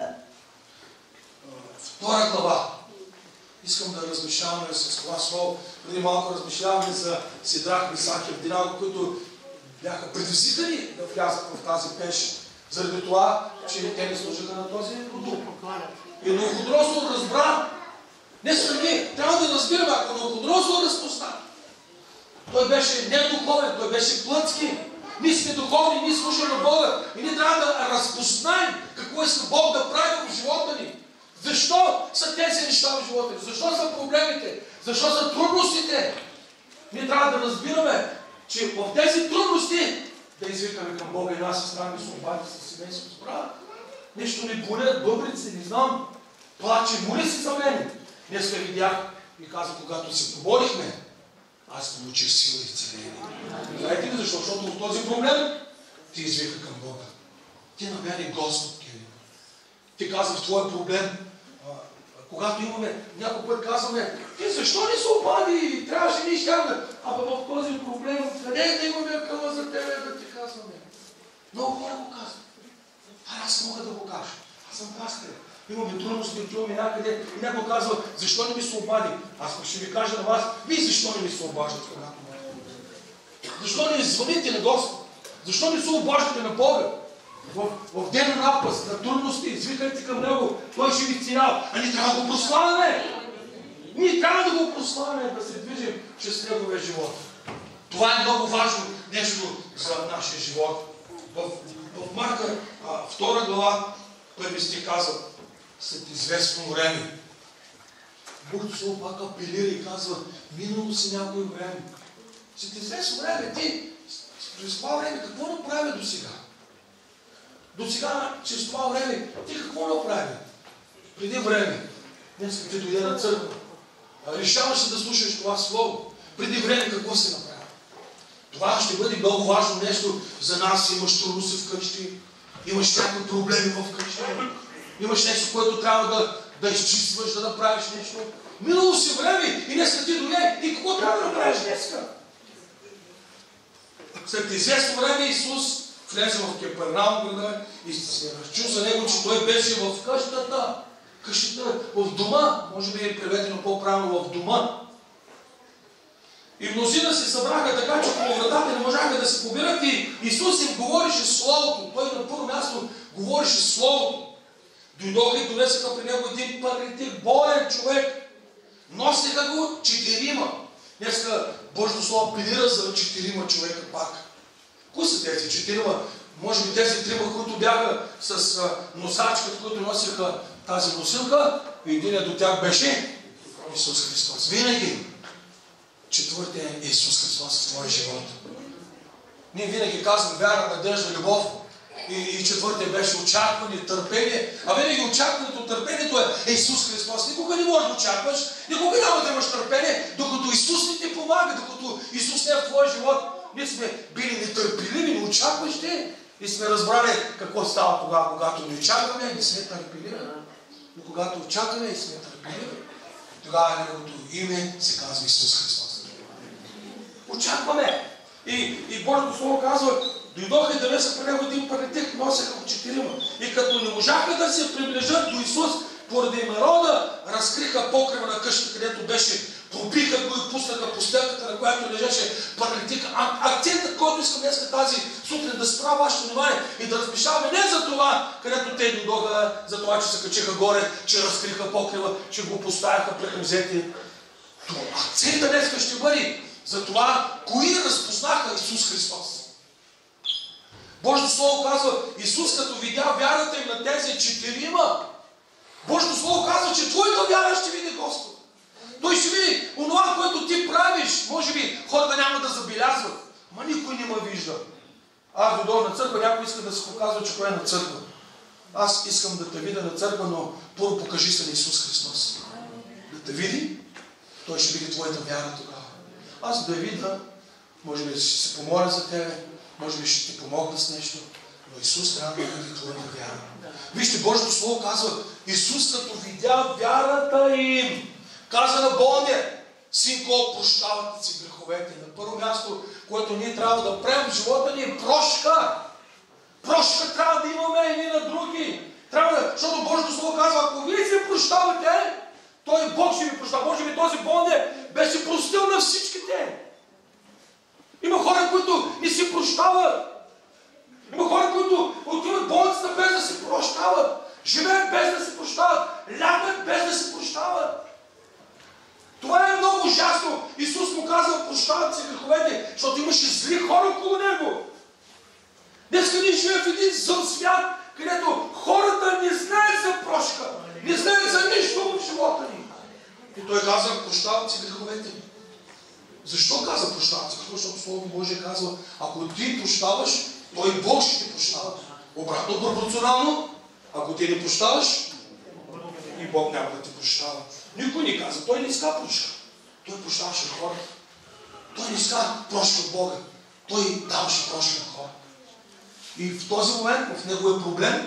втора глава. Искам да размишляваме с това слово. Преди малко размишляваме за Сидрах, Мисак и Абдинаго, които бяха предизвикани да влязат в тази пещ, заради това, че те не служаха на този продукт. И Навуходоносор разбра. Днес ние трябва да разбираме, ако Навуходоносор разпозна. Той беше недуховен, той беше плътски. Ние сме духовни, ние слушаме на Бога. И ние трябва да разпознаем какво иска Бог да прави в живота ни. Защо са тези неща в живота ни? Защо са проблемите? Защо са трудностите? Ние трябва да разбираме, че в тези трудности да извикаме към Бога и нас с нами, с обади, с семейството, справа. Нещо ни болят, бъбрици, не знам. Плаче, моли си за мен. Днеска видях и казах, когато се поборихме, аз получих сила и целение. Знаете ли защо? Защото в този проблем ти извика към Бога. Ти намери Господ, Кирил. Ти каза в твоя проблем, а, когато имаме, някой път казваме, ти защо не се обади? Трябваше ни щяга. Абе в този проблем, къде да имаме къла за тебе да ти казваме? Много хора го казват. А аз мога да го кажа. Аз съм пастир. Имаме трудности, отиваме някъде и някой казва, защо не ми се обади? Аз ще ви кажа на вас, вие защо не ми се обаждате, когато ме? Защо не звъните на Господ? Защо не се обаждате на Бога? В, в ден на напаст, на трудности, извикайте към Него, Той ще ви ценява. А ние трябва да го прославяме. Ние трябва да го прославяме, да се движим чрез Неговия живот. Това е много важно нещо за нашия живот. В, в Марка а, втора глава, първи стих казва, след известно време. Бог се пак апелира и казва, минало си някое време. След известно време, ти през това време какво направи до сега? До сега, чрез това време, ти какво направи? Преди време, днес ти дойде на църква, решаваш да слушаш това слово. Преди време какво се направи? Това ще бъде много важно нещо за нас. Имаш трудности вкъщи, имаш някакви проблеми вкъщи, имаш нещо, което трябва да, да изчистваш, да направиш нещо. Минало си време и днес ти дойде. И какво трябва да направиш днеска? След известно време Исус влезе в Капернаум града и се разчу за него, че той беше в къщата. Къщата, в дома. Може би е преведено по-правилно в дома. И мнозина се събраха така, че по вратата не можаха да се побират и Исус им говореше Словото. Той на първо място говореше Словото. Дойдоха и донесаха при него един паралитик, болен човек. Носеха го четирима. Днеска Божието Слово апелира за четирима човека пак. Кои са тези четирима? Може би тези трима, които бяха с а, носачката, които носиха тази носилка. И един до тях беше Исус Христос. Винаги четвъртия е Исус Христос в твоя живот. Ние винаги казваме вяра, надежда, любов. И, и четвъртия беше очакване, търпение. А винаги очакването, търпението е Исус Христос. Никога не можеш да очакваш, никога няма да имаш търпение, докато Исус не ти помага, докато Исус не е в твоя живот. Ние сме били нетърпеливи, не очакващи и сме разбрали какво става тогава, когато не очакваме, не сме търпеливи. Но когато очакваме и сме търпеливи, тогава неговото име се казва Исус Христос. Очакваме. И, и Божието Слово казва, дойдоха и донеса при него един паралитик, носеха го четирима. И като не можаха да се приближат до Исус, поради народа, разкриха покрива на къщата, където беше, пробиха го и пуснаха постелката, на която лежеше паралитик. А, акцентът, който искам днес тази сутрин да спра вашето внимание и да размишаваме не за това, където те дойдоха, за това, че се качиха горе, че разкриха покрива, че го поставяха пред музети. Акцентът днес ще бъде за това, кои разпознаха Исус Христос. Божието Слово казва, Исус като видя вярата им на тези четирима, Божието Слово казва, че твоята вяра ще види Господ. Той ще види онова, което ти правиш. Може би хората няма да забелязват, ма никой не ме вижда. Аз дойдох на църква, някой иска да се показва, че той е на църква. Аз искам да те видя на църква, но първо покажи се на Исус Христос. Да те види, той ще види твоята вяра тогава. Аз да видя, може би ще се помоля за тебе, може би ще ти помогна с нещо, но Исус трябва да види твоята вяра. Вижте, Божието Слово казва, Исус като видя вярата им, каза на болния, синко, прощават си греховете. На първо място, което ние трябва да правим в живота ни е прошка. Прошка трябва да имаме едни на други. Трябва да, защото Божието Слово казва, ако вие се прощавате, той Бог ще ви прощава. Може би този болния беше простил на всичките. Има хора, които не си прощават. Има хора, които отиват в болницата без да се прощават. Живеят без да се прощават. Лягат без да се прощават. Това е много ужасно. Исус му казва, прощават се греховете, защото имаше зли хора около него. Днес ние живеем в един зъл свят, където хората не знаят за прошка. Не знаят за нищо в живота ни. И той казва, прощават си греховете. Защо каза прощават си? Защото Слово Божие казва, ако ти прощаваш, той Бог ще ти прощава. Обратно пропорционално, ако ти не прощаваш, и Бог няма да ти прощава. Никой не каза, той не иска прошка. Той прощаваше хората. Той не иска прошка от Бога. Той даваше прошка на хората. И в този момент, в неговия проблем,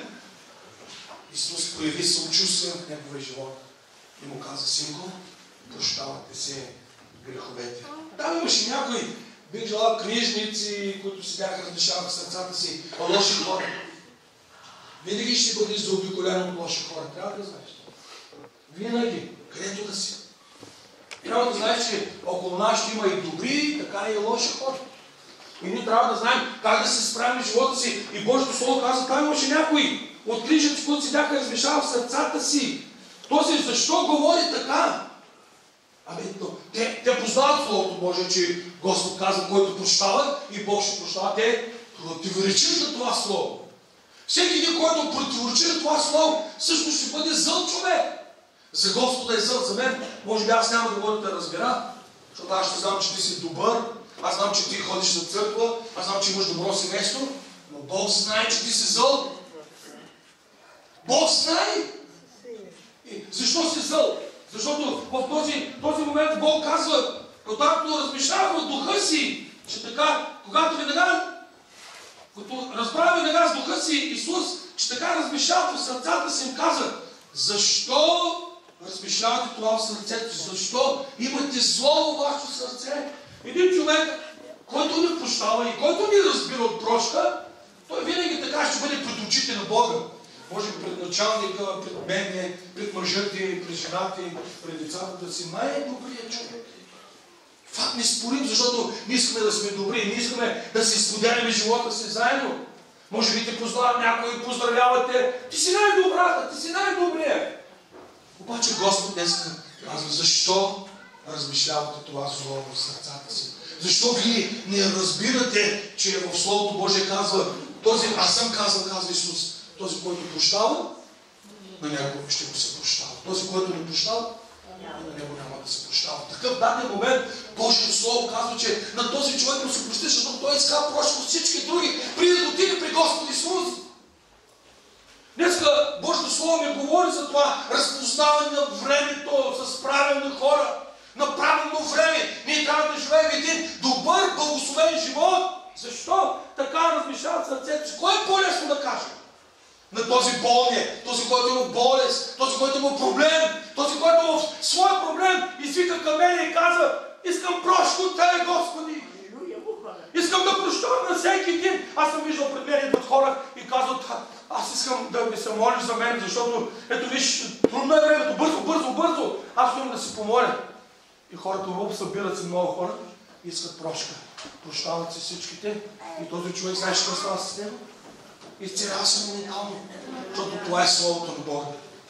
Исус прояви съчувствие в неговия живот. И му каза, синко, прощавате се греховете. Там имаше някои, бих желал, книжници, които си бяха разрешавали в сърцата си, лоши хора. Винаги ще бъдеш заобиколен от лоши хора. Трябва да знаеш. Винаги, където да си. Трябва да знаеш, че около нас ще има и добри, така и лоши хора. И ние трябва да знаем как да се справим в живота си. И Божието Слово казва, там имаше някои от книжници, които си бяха разрешавали в сърцата си. Този защо говори така? Ами, те, те познават Словото Божие, че Господ казва, който прощава и Бог ще прощава. Те противоречат на това Слово. Всеки един, който противоречи на това Слово, всъщност ще бъде зъл човек. За Господа е зъл. За мен, може би аз няма да бъда да разбера, защото аз ще знам, че ти си добър, аз знам, че ти ходиш на църква, аз знам, че имаш добро семейство, но Бог знае, че ти си зъл. Бог знае. И защо си зъл? Защото в този, този момент Бог казва, когато размишлява в духа си, че така, когато веднага, като разправя веднага с духа си Исус, че така размишлява в сърцата си, им каза, защо размишлявате това в сърцето си. Защо имате зло във вашето сърце? Един човек, който не прощава и който не разбира от прошка, той винаги така ще бъде пред очите на Бога. Може би пред началника, пред мене, пред мъжете, пред жената, пред децата да си най-добрият човек. Факт не спорим, защото не искаме да сме добри, не искаме да си споделяме живота си заедно. Може би те познават някой и поздравявате. Ти си най-добрата, ти си най-добрия. Обаче Господ днес казва, защо размишлявате това зло в сърцата си? Защо вие не разбирате, че в Словото Божие казва, този, аз съм казал, казва Исус, този, който прощава, на него ще го се прощава. Този, който не прощава, на него няма да се прощава. В такъв даден момент Божието Слово казва, че на този човек му се прости, защото той иска прошка от всички други, преди да отиде при Господ Исус. Днеска Божието Слово ми говори за това разпознаване на времето с правилни хора. На правилно време. Ние трябва да живеем един добър, благословен живот. Защо така размишляват сърцето си? Кой е по-лесно да каже? На този болния, този, който има болест, този, който има проблем, този, който в своя проблем извика към мен и казва, искам прошка от Тебе, Господи. Искам да прощавам на всеки един. Аз съм виждал пред мен идват хора и казват, аз искам да ми се молиш за мен, защото ето виж, трудно е времето, бързо, бързо, бързо. Аз искам да си помоля. И хората в събират се много хора и искат прошка. Прощават се всичките и този човек знаеш какво става с него? Изцелява се моментално. Защото това е Словото на Бога.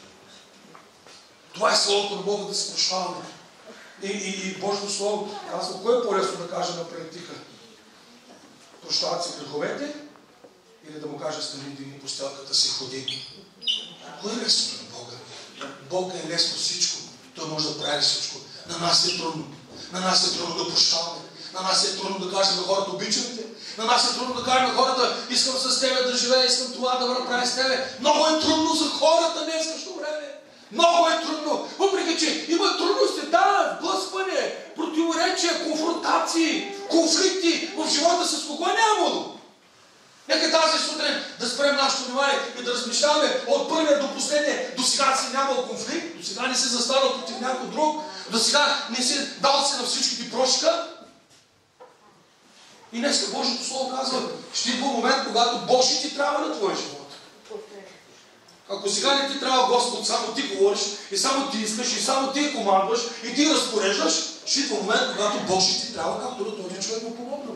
Това е Словото на Бога да се прощаваме. И, и, и Божието Слово казва, кое е по-лесно да каже на прелетиха? Прощават се греховете или да му каже стани дигни постелката си ходи? Кое е лесното на Бога? Бог е лесно всичко. Той може да прави всичко. На нас е трудно. На нас е трудно да прощаваме. На нас е трудно да кажем на хората обичаме те. На нас е трудно да кажем на хората искам с тебе да живея, искам това да направя с тебе. Много е трудно за хората днес също време. Много е трудно. Въпреки че има трудности, да, блъскване, противоречия, конфронтации, конфликти в живота с кого е нямало. Нека тази сутрин да спрем нашето внимание и да размишляваме от първия до последния. До сега си нямал конфликт, до сега не си застанал против някой друг, до сега не си дал се на всичките прошка. И днес Божието Слово казва, ще идва момент, когато Бог ще ти трябва на твоя живот. Ако сега не ти трябва Господ, само ти говориш, и само ти искаш, и само ти командваш, и ти разпореждаш, ще идва момент, когато Бог ще ти трябва, както на този човек му помогна.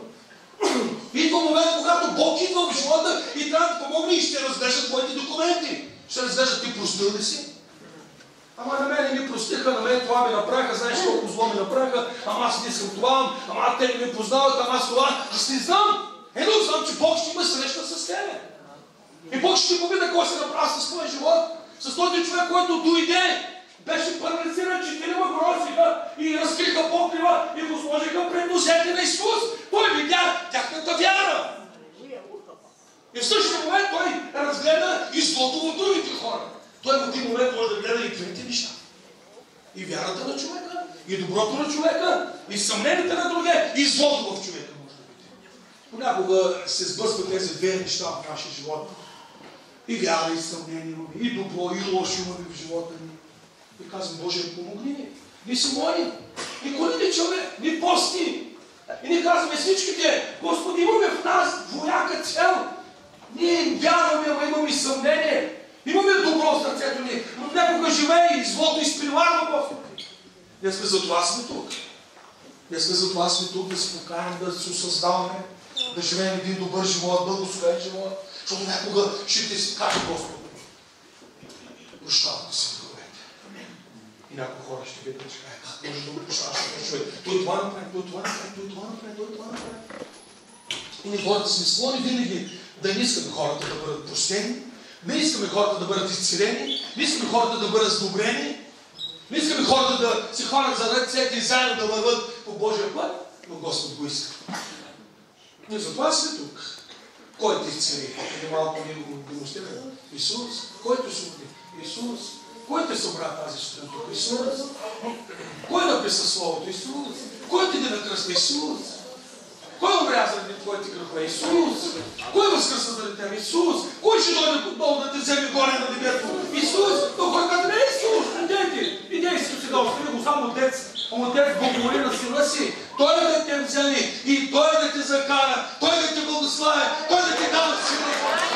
Идва момент, когато Бог идва в живота и трябва да помогне и ще разглежда твоите документи. Ще разглежда ти простил ли си? Ама на мен не ми простиха, на мен това ми направиха, знаеш колко зло ми направиха, ама аз не искам това, ама те не ми познават, ама аз това. Аз не знам. Ено знам, че Бог ще има среща с тебе. И Бог ще ти попита какво се направи със своя живот. С този човек, който дойде, беше парализиран четирима грозиха и разкриха покрива и го сложиха пред носете на Исус. Той видя тяхната вяра. И в същия момент той разгледа и злото в другите хора. Той в един момент може да гледа и двете неща. И вярата на човека, и доброто на човека, и съмненията на другия, и злото в човека може да бъде. Понякога се сблъскват тези две неща в нашия живот. И вяра, и съмнение имаме, и добро, и лошо имаме в живота ни. И казвам, Боже, помогни ни. Ние се молим. Никой не чуваме, ни пости. И ни казваме всичките, Господи, имаме в нас двояка цел. Ние вярваме, ама имаме съмнение. Имаме добро в сърцето ни, но някога живее и злото изпреварва Господи. Ние сме за това сме тук. Ние сме за това сме тук да се покаем, да се осъзнаваме, да живеем един добър живот, благословен живот. Защото някога ще ти каже Господ. Прощавате си греховете. И някои хора ще видят, че как може да го прощаваш този човек. Той това направи, той това направи, той това направи, той това направи. И ние хората сме склонни винаги да не искаме хората да бъдат простени, не искаме хората да бъдат изцелени, не искаме хората да бъдат сдобрени, не искаме хората да се хванат за ръцете и заедно да върват по Божия път, но Господ го иска. Ние затова сме тук. Кой те изцели? Не малко ние го демонстрираме. Исус. Кой те освободи? Исус. Кой те събра тази сутрин тук? Исус. Кой написа Словото? Исус. Кой те да накръсна? Исус. Кой умря заради твоите грехове? Исус. Кой възкръсна заради тебе? Исус. Кой ще дойде отново да те вземе горе на небето? Исус. Но кой каза, не Исус, студенти. И сега остави го само отец. Отец го говори на сина си. Той да те вземе и той да те закара, той да те благослави, той да те дава сила.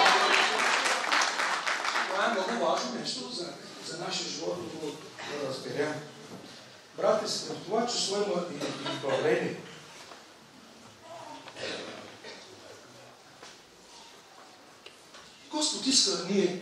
Това е много важно нещо за, за нашия живот да, да разберем. Брате, в това число има и, и избавление. Господ иска ние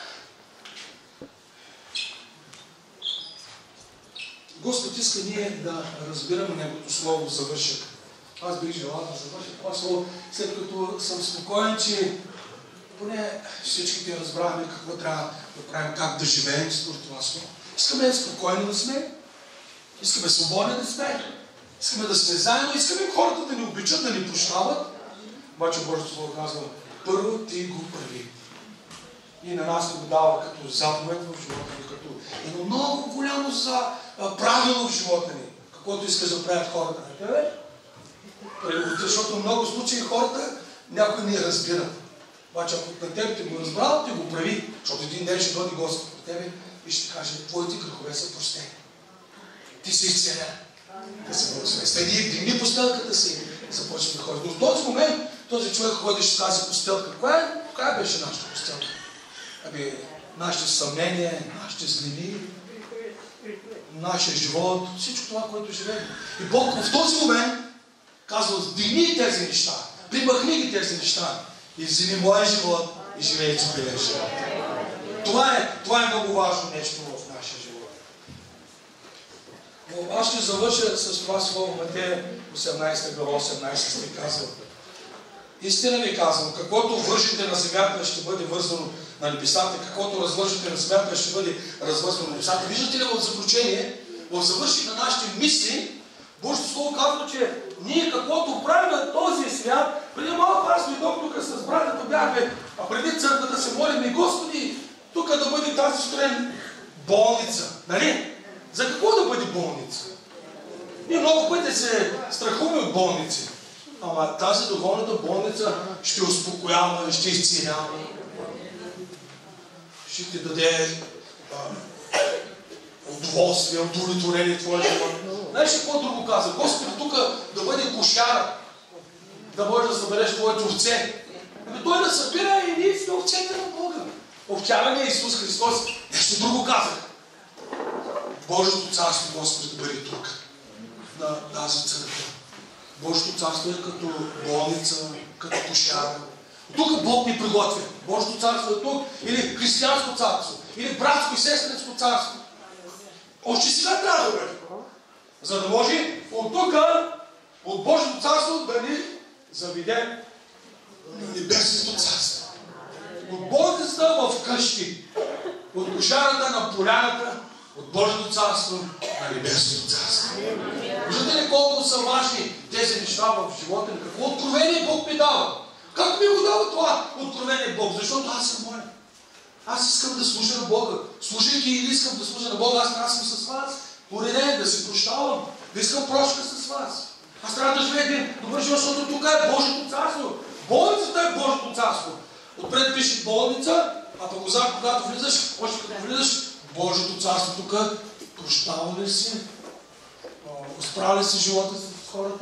Господ иска ние да разбираме Неговото Слово завършено. Аз бих желал да завърша това Слово, след като съм спокоен, че поне всичките разбрахме какво трябва да правим, как да живеем според това Слово. Искаме спокойни да сме, искаме свободни да сме, искаме да сме заедно, искаме хората да ни обичат, да ни прощават. Обаче Божието Слово казва, първо ти го прави. И на нас го дава като заповед в живота ни, като едно много голямо за правило в живота ни. Каквото искаш да правят хората на тебе. Защото в много случаи хората някой не разбират. Обаче ако на тебе ти го разбрал, ти го прави. Защото един ден ще дойде Господ при тебе и ще каже, твоите грехове са простени. Ти си изцелен. Да се благослови. Следи, дигни постелката си и започва да ходи. Но в този момент този човек ходеше с тази постелка. Коя, коя беше нашата постелка? Аби, нашите съмнения, нашите злини, нашия живот, всичко това, което живеем. И Бог в този момент казва, вдигни тези неща, примахни ги тези неща и вземи моя живот и живей цукрия живот. Това е, това е много важно нещо в нашия живот. Но аз ще завърша с това слово Матея осемнадесета глава, осемнадесети стих казва. Истина ви казвам, каквото вършите на земята ще бъде вързано на небесата, каквото развършите на земята ще бъде развързано на небесата. Виждате ли в заключение, в завърши на нашите мисли, Божието Слово казва, че ние каквото правим на този свят, преди малко аз дойдох тук с братята бяхме, а преди църквата да се молим и Господи, тук да бъде тази строен болница. Нали? За какво да бъде болница? Ние много пъти се страхуваме от болници. Ама тази духовната болница ще успокоява, ще изцелява, ще ти даде а, удоволствие, удовлетворение в твоя живот. Знаеш ли какво друго каза? Господи, тук да бъде кошара, да можеш да събереш твоите овце. Ами той да събира и ние сме овцете на Бога. Овчарът е Исус Христос. Нещо друго казах. Божието царство, Господи, да бъде тук, на тази църква. Божието царство е като болница, като кошара. Тук Бог ни приготвя. Божието царство е тук. Или християнско царство. Или братско и сестринско царство. Още сега трябва да бъде. За да може от тук, от Божието царство да ни заведе на небесното царство. От болницата в къщи. От кошарата на поляната. От Божието царство на небесното царство. Виждате ли колко са важни тези неща в живота ни? Какво откровение Бог ми дава? Как ми го дава това откровение Бог? Защото аз съм моля. Аз искам да служа на Бога. Служайки или искам да служа на Бога, аз трябва да съм с вас. Пореден, да се прощавам, да искам прошка с вас. Аз трябва да живея един добър живот, защото тук е Божието царство. Болницата е Божието царство. Отпред пише болница, а пък отзад, когато влизаш, още като влизаш, Божието царство тук, прощава ли си? Справя ли си живота с хората?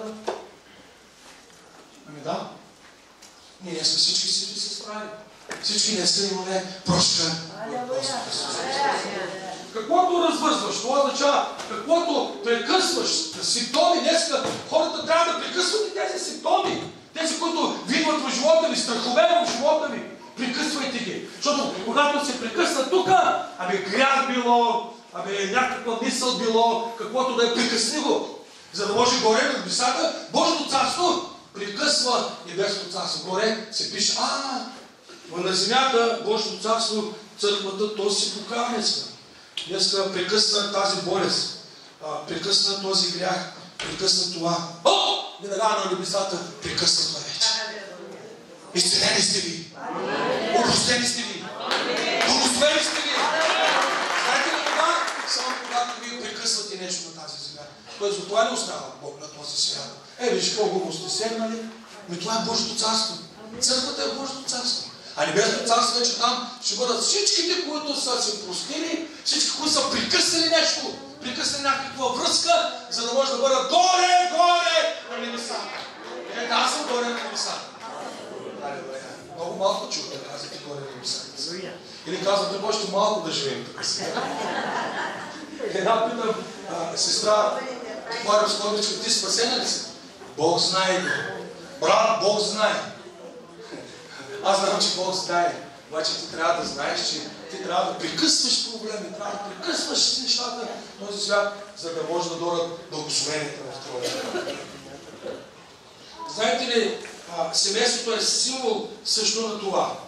Ами да. Ние сме всички си се справили. Всички не са имаме прошка от Господ. Каквото развързваш, това означава, каквото прекъсваш симптоми, днеска хората трябва да прекъсват и тези симптоми. Тези, които видват в живота ви, страхове в живота ви, прекъсвайте ги. Защото когато се прекъсна тук, абе грях било, абе някаква мисъл било, каквото да е, прекъсни го. За да може горе на небесата, Божието царство прекъсва небесното царство. Горе се пише, а, на земята Божието царство, църквата, то си покава днеска. Днеска прекъсна тази болест, прекъсна този грях, прекъсна това. О! Веднага на небесата прекъсна това вече. Изцелени сте ви. Опростени сте ви. Благословени сте ви. Знаете ли това? Само когато вие прекъсвате нещо на тази земя. Той за това не остава Бог на този свят. Е, виж колко сте сегнали. Ми това е Божието царство. Църквата е Божието царство. А небесното царство вече там ще бъдат всичките, които са се простили, всички, които са прекъснали нещо. прекъсне някаква връзка, за да може да бъдат горе, горе на небесата. Ето, аз съм горе на небесата. Много малко чух да казвате горе на небесата. Или казвате, още малко да живеем така сега. Една питам, сестра, това е разходничка, ти спасена ли си? Бог знае го. Брат, Бог знае. Аз знам, че Бог знае. Обаче ти трябва да знаеш, че ти трябва да прекъсваш проблеми, трябва да прекъсваш нещата в този свят, за да може да дойдат благословенията в твоя живот. Знаете ли, семейството е символ също на това.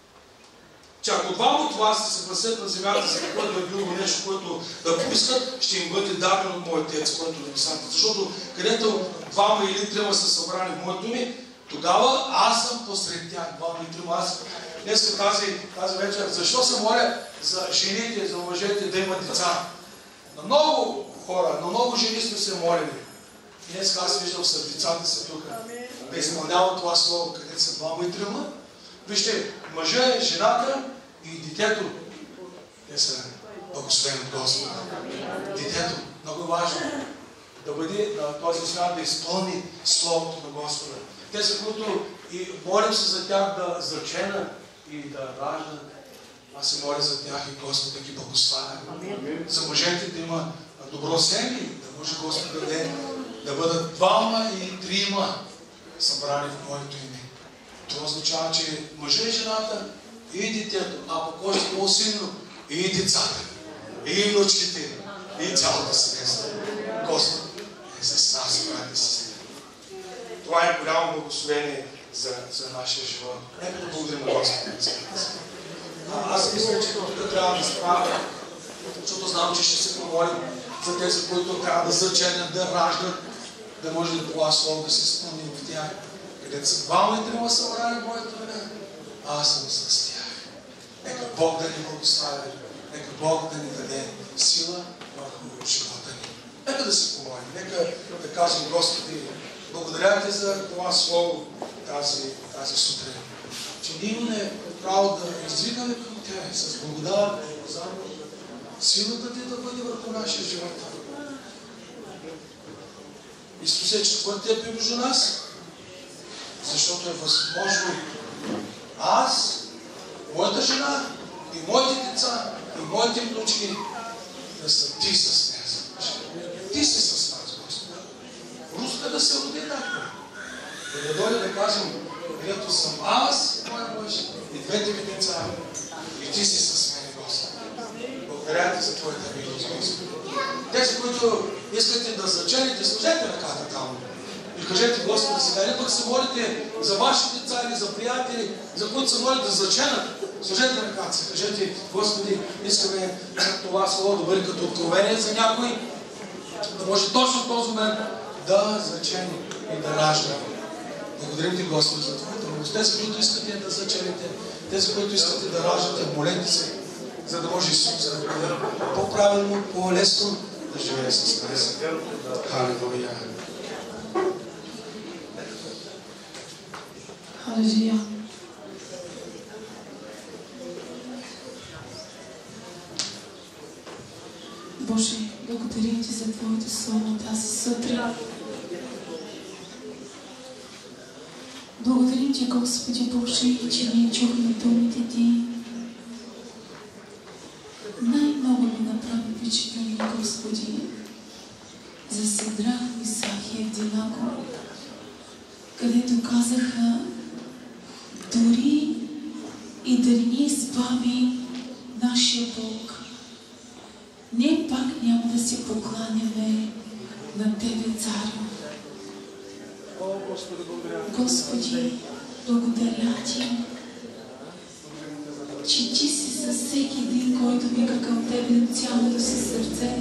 Че ако двама от вас се съгласят на земята за какво да е било нещо, което да поискат, ще им бъде дадено от моят Отец, който е небесата. Защото където двама или трима са събрани в моето име, тогава аз съм посред тях, двама или трима. Аз днес тази, тази вечер, защо се моля за жените, за мъжете да имат деца? На много хора, на много жени сме се молили. Днес аз виждам сърдецата са тук, да изпълняват това слово, където са двама и трима. Вижте, мъжа, жената и детето, те са благословени от Господа. Детето, много важно, да бъде на този свят, да изпълни Словото на Господа. Те са, които и молим се за тях да заченат и да раждат. Аз се моля за тях и Господ да ги благославя. За мъжете да има добро семе, да може Господ да даде да бъдат двама и трима събрани в моето име. Това означава, че мъжа и жената и детето, а пък още по-силно и децата, и внучките, и цялото семейство. Господ е с нас, брати и сестри. Това е голямо благословение за, за нашия живот. Нека да благодарим на Господа. Аз мисля, че тук трябва да справя, защото знам, че ще се помолим за тези, които трябва да заченят, да раждат, да може да това слово да се изпълни в тях. Където са двама и трима събрани в моето име, аз съм с тях. Нека Бог да ни благославя, нека Бог да ни даде сила върху живота ни. Нека да се помолим, нека да кажем, Господи, благодаря ти за това слово тази, тази сутрин. Че ние имаме право да извикаме към Тебе с благодат, силата ти да бъде върху нашия живот. Исусе, четвъртия пи между нас, защото е възможно аз, моята жена и моите деца и моите внучки да са ти с нас. Ти си с нас, Господи. Руска да се роди някой. Да не дойде да кажем, където съм аз, моя мъж и двете ми деца. И ти си с мен, Господи. Благодаря ти за Твоята милост, Господи. Тези, които искате да зачените, сложете ръката там. И кажете, Господи, сега не пък се молите за вашите деца или за приятели, за които се молите да заченат. Сложете ръката си. Кажете, Господи, искаме това слово да бъде като откровение за някой, да може точно в този момент да зачени и да ражда. Благодарим ти, Господи, за Твоята милост. Тези, които искате да зачените, тези, които искате да раждате, молете се, за да може Исус да бъде по-правилно, по-лесно да живее с нас. Халелуя. Халелуя. Боже, благодарим ти за Твоето слово тази сутрин. Благодарим ти, Господи Боже, че ние чухме думите ти. Най-много ми направи впечатление, Господи, за Седрах, Мисах и Авденаго, където казаха, дори и да не ни избави нашия Бог, ние пак няма да се покланяме на Тебе, Царю. Господи, благодаря Ти, че Ти си за всеки един, който вика към Тебе от цялото си сърце.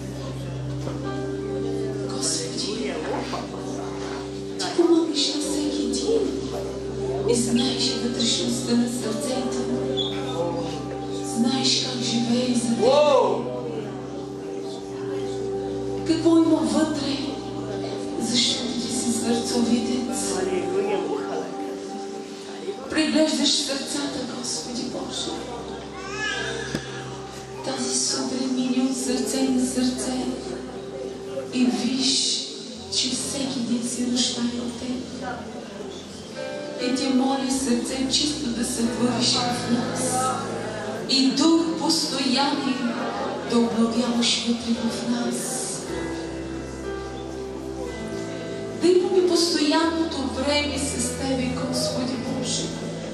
Господи, Ти помогнеш на всеки един и знаеш вътрешността на сърцето. Знаеш как живее за Тебе. Какво има вътре, защото Ти си сърцовидец. Преглеждаш сърцата, Господи Боже. Тази сутрин мини от сърце на сърце и виж, че всеки ден си нуждае от теб. И ти моля сърце чисто да се вървиш в нас и дух постоянен да обновяваш вътре в нас. Да имаме постоянното време с Тебе, Господи Боже.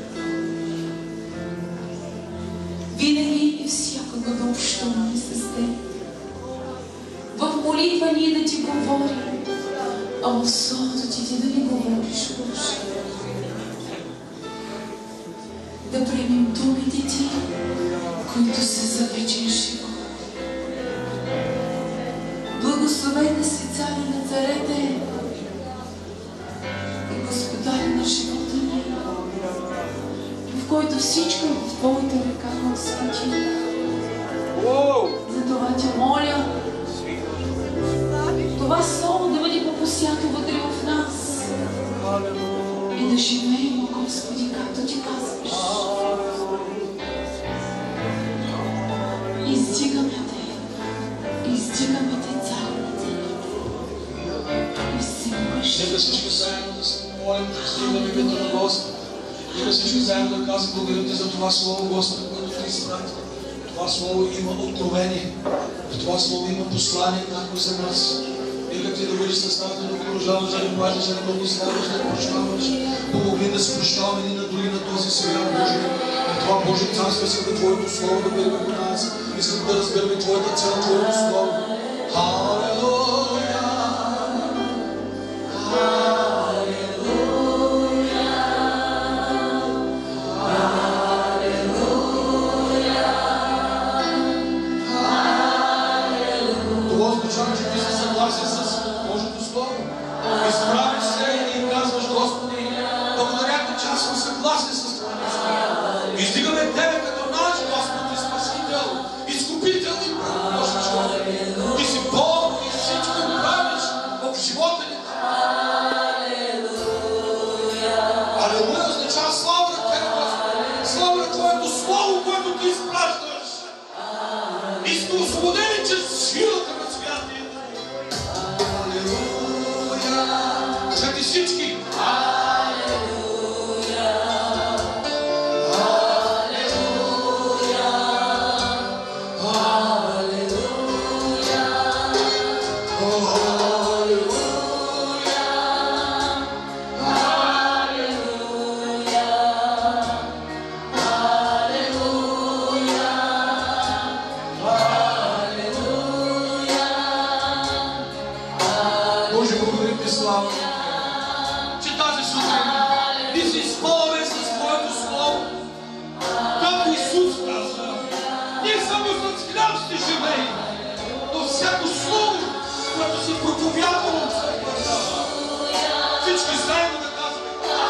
Винаги и всякога да общуваме с Теб. В молитва ние да Ти говорим, а в Словото Ти Ти да ни говориш, Боже. Да приемем думите Ти, които са за вечен живот. Благословен си, Царе на царете и Господари на живота ни, в който всичко е в Твоята ръка, Господи. Затова Те моля това Слово да бъде попосято вътре в нас и да живеем, Господи, както Ти казваш. Издигаме Те, издигаме Те, Царе на царите. И всемогъщ. Нека всички заедно да се молим, да стигнем името на Господ. Нека всички заедно да казвам благодарим Ти за това Слово, Господи, което Ти изпрати. Това Слово има откровение. В това Слово има послание, както за нас. Нека Ти да бъдеш с нас, да продължаваш да ни пазиш, да ни благославиш, да ни прощаваш. Помогни да се прощаваме ни на други на този свят, Боже. И това Божие царство, искам да Твоето Слово да бъде върху нас. Искам да разберем Твоята цел, Твоето Слово. Халелуя! Изправиш се и казваш, Господи, благодаря Ти, че аз съм съгласен с това нещо. Издигаме Тебе като наш Господ и Спасител, изкупител и Божичко. Ти си Бог и всичко правиш в живота ни. Алелуя означава слава на Тебе, Господи. Слава на Твоето Слово, което Ти изпращаш. И сме освободени чрез силата на Святия Дух. Кажете всички. Алелуя. Алелуя. Алелуя. Боже, благодарим Ти, слава, че тази сутрин Ти си изпълнен с Твоето Слово. Както Исус казва, ние само с хляб ще живеем, но всяко Слово, което си проповядвал от църквата, всички заедно да казваме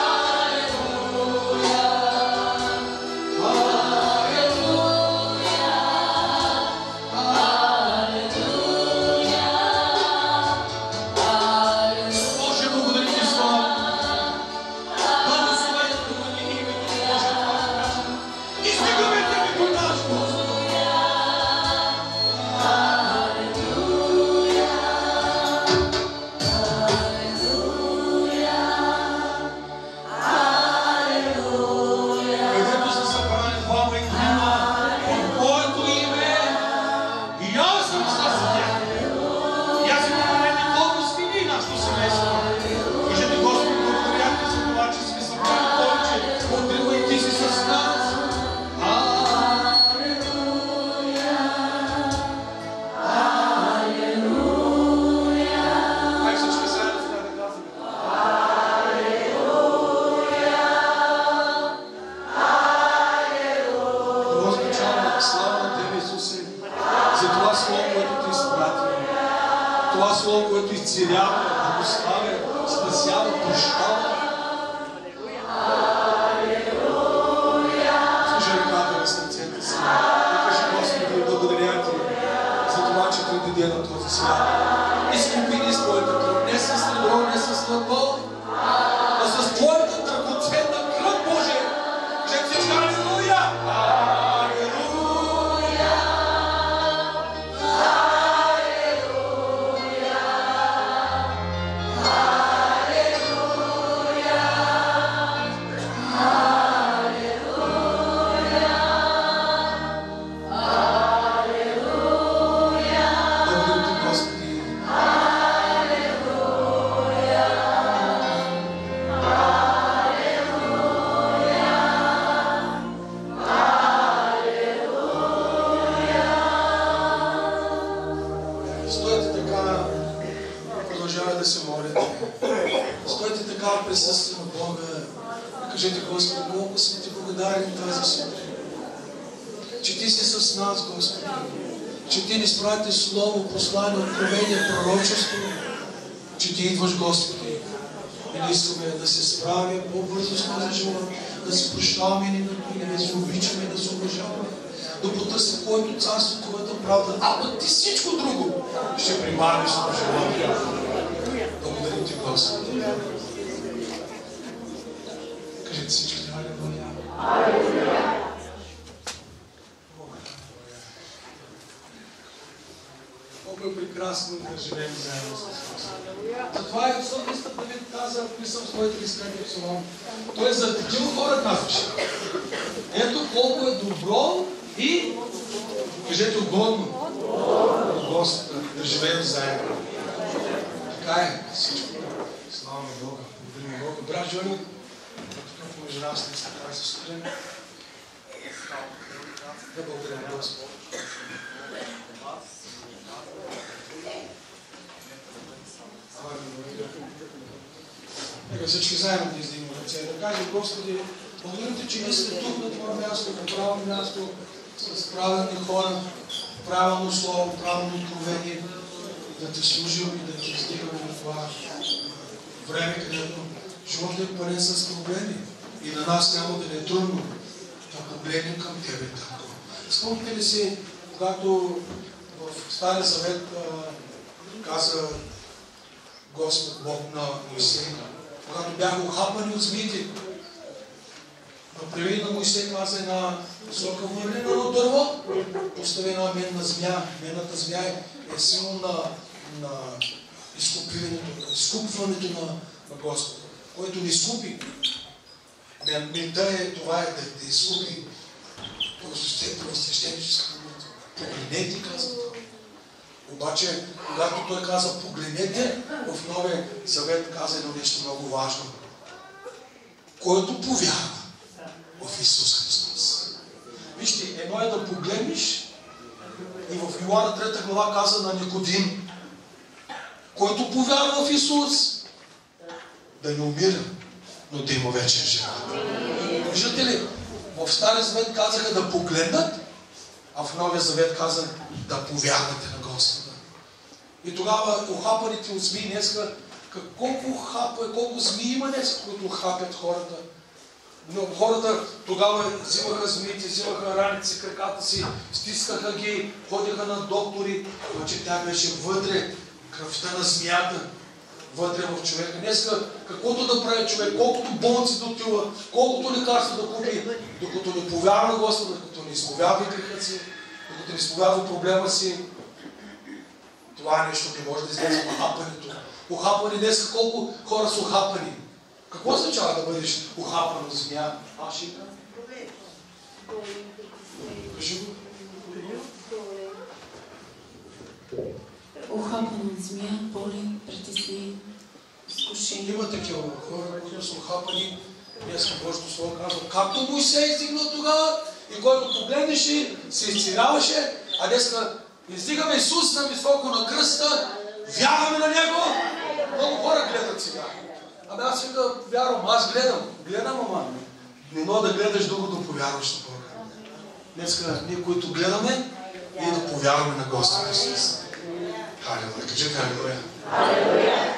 това Слово, което изцелява, благославя, спасява, прощава. Служи ръката на сърцето си и кажи, Господи, благодаря Ти за това, че Ти дойде на този свят. Изкупи ни с Твоята кръв, не с сребро, не с злато, а с Твоята драгоценна кръв, Боже. Кажете всички, алелуя! Алелуя! благодарим тази сутрин, че Ти си с нас, Господи, че Ти ни спрати слово, послание, откровение, пророчество, че Ти идваш, Господи. И ние искаме да се справим по-бързо с този живот, да се прощаваме ни на други, да се обичаме, да се уважаваме, да потърсим Твоето царство, Твоята правда, а пък Ти всичко друго ще примариш на живота. Благодарим Ти, Господи. Кажете всички, алелуя. Алелуя. Колко е прекрасно да живеем заедно с Христос. Затова и псалмистът Давид каза, писал в своите листрети псалом. Той за такива хора казваше. Ето колко е добро и, кажете, угодно на Господа да живеем заедно. Така е всичко. Слава на Бога. Благодарим Бога. Брат Жони, тук между нас не се прави със сутрин. Да благодарим Господа. Нека всички заедно да издигнем ръце и да кажем, Господи, благодарим Ти, че ние сме тук на Това място, на правилно място, с правилни хора, правилно слово, правилно откровение, да Ти служим и да Ти издигаме на това време, където животът е пълен с проблеми и на нас няма да не е трудно да погледнем към Тебе така. Спомните ли си, когато в Стария Завет а, каза Господ Бог на Моисей, когато бяха ухапани от змиите, направи на Моисей каза една висока върлина на дърво, постави една менна змия. Менната змия е символ на, на изкупването, изкупването на, на Господа, който ни изкупи. Мента е това е да, да изкупи първосвещеническа мълта. Погледнете, каза това. Обаче, когато той каза погледнете, в Новия Завет каза едно нещо много важно. Който повярва в Исус Христос. Вижте, едно е да погледнеш и в Йоанна трета глава каза на Никодим, който повярва в Исус, да не умира, но да има вечен живот. Виждате ли, в Стария Завет казаха да погледнат, а в Новия Завет каза да повярвате на Господа. И тогава ухапаните от змии днеска, колко хапа, колко змии има днес, които хапят хората. Но хората тогава взимаха змиите, взимаха раници, краката си, стискаха ги, ходиха на доктори, обаче тя беше вътре, кръвта на змията, вътре в човека. Днеска, каквото да прави човек, колкото болници да отива, колкото лекарство да купи, докато не повярва на Господа, докато не изповядва греха си, докато не изповядва проблема си, това нещо не може да излезе от ухапането. Ухапани днес, колко хора са ухапани. Какво означава да бъдеш ухапан от змия? Аз ще кажа. Кажи го. Ухапан от змия, болен, притесни, изкушени. Има такива хора, които са ухапани. Днес Божието Слово казва, както Моисей издигнал тогава и който погледнеше, се изцеляваше, а днеска издигаме Исус на високо на кръста, вярваме на Него. Много хора гледат сега. Абе аз сега вярвам, аз гледам. Гледам, ама не мога да гледаш докато повярваш на Бога. Днеска ние, които гледаме, ние да повярваме на Господа Исус. Халелуя. Кажи халелуя. Халелуя.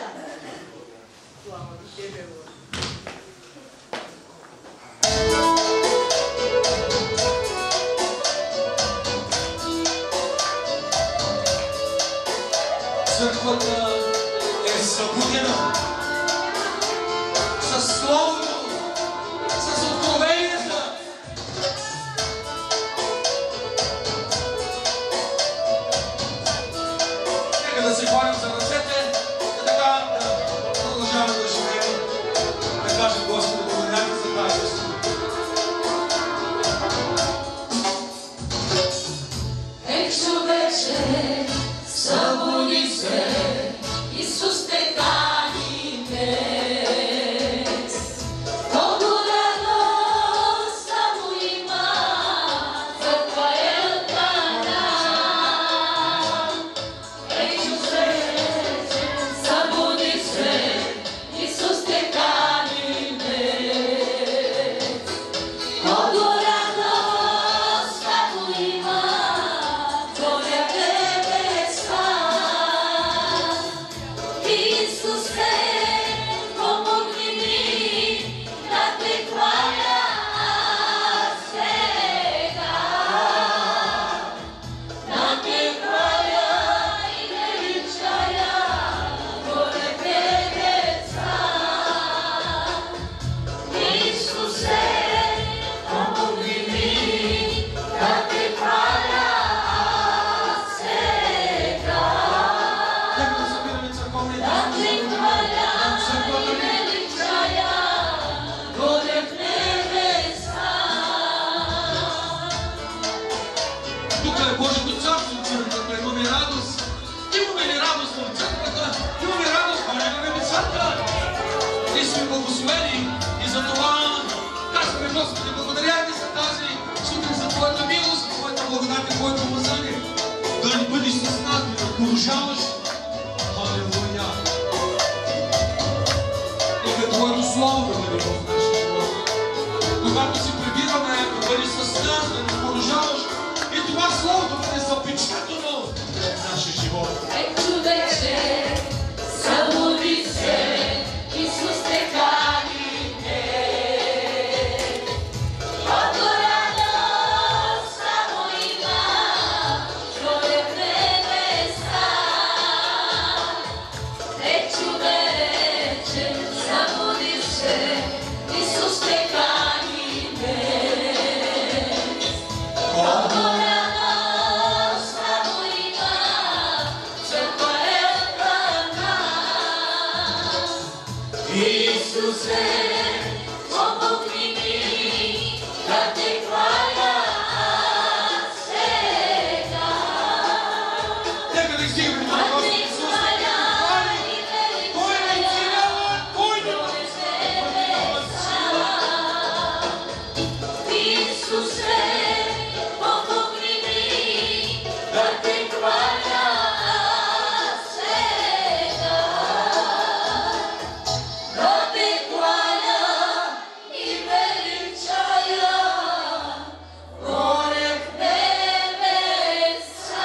Църквата е събудена със Словото, с откровенията. Нека да се хвалим за ръцете, да така сме благословени и за това казваме, Господи, благодаря ти за тази сутрин, за Твоята милост, за Твоята благодат и Твоето помазание. Да ни бъдеш с нас, да ни продължаваш. Алелуя! Нека Твоето Слово да бъде в нашия живот. Когато си прибираме, да бъдеш с нас, да ни продължаваш и това Слово да бъде запечатано в нашия живот. Ето вече, събуди се, Исус те кани те. Колко радост само има, Твоя небеса. Ето вече, събуди се, Исус те кани те. Колко радост само има, Църква е откръвна. Исусе, помогни ми да те хваля сега. Нека да издигаме Да това те Исус. хваля и Кой е изцелява? Кой не Исусе, помогни ми да те хваля сега. Да те хваля и величая горе в небеса.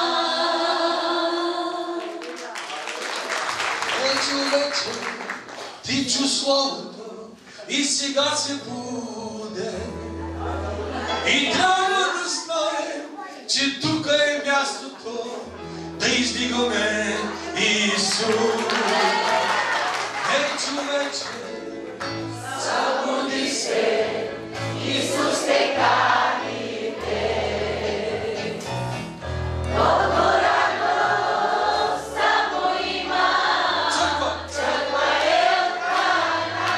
Вече, вече, ти чу Словото и сега се будем. И трябва да знаем, че тук е мястото да издигаме Исус. Ей, човече, Събуди се, Исус те кани те. Колко радост само има, църква! Църква е откръвна.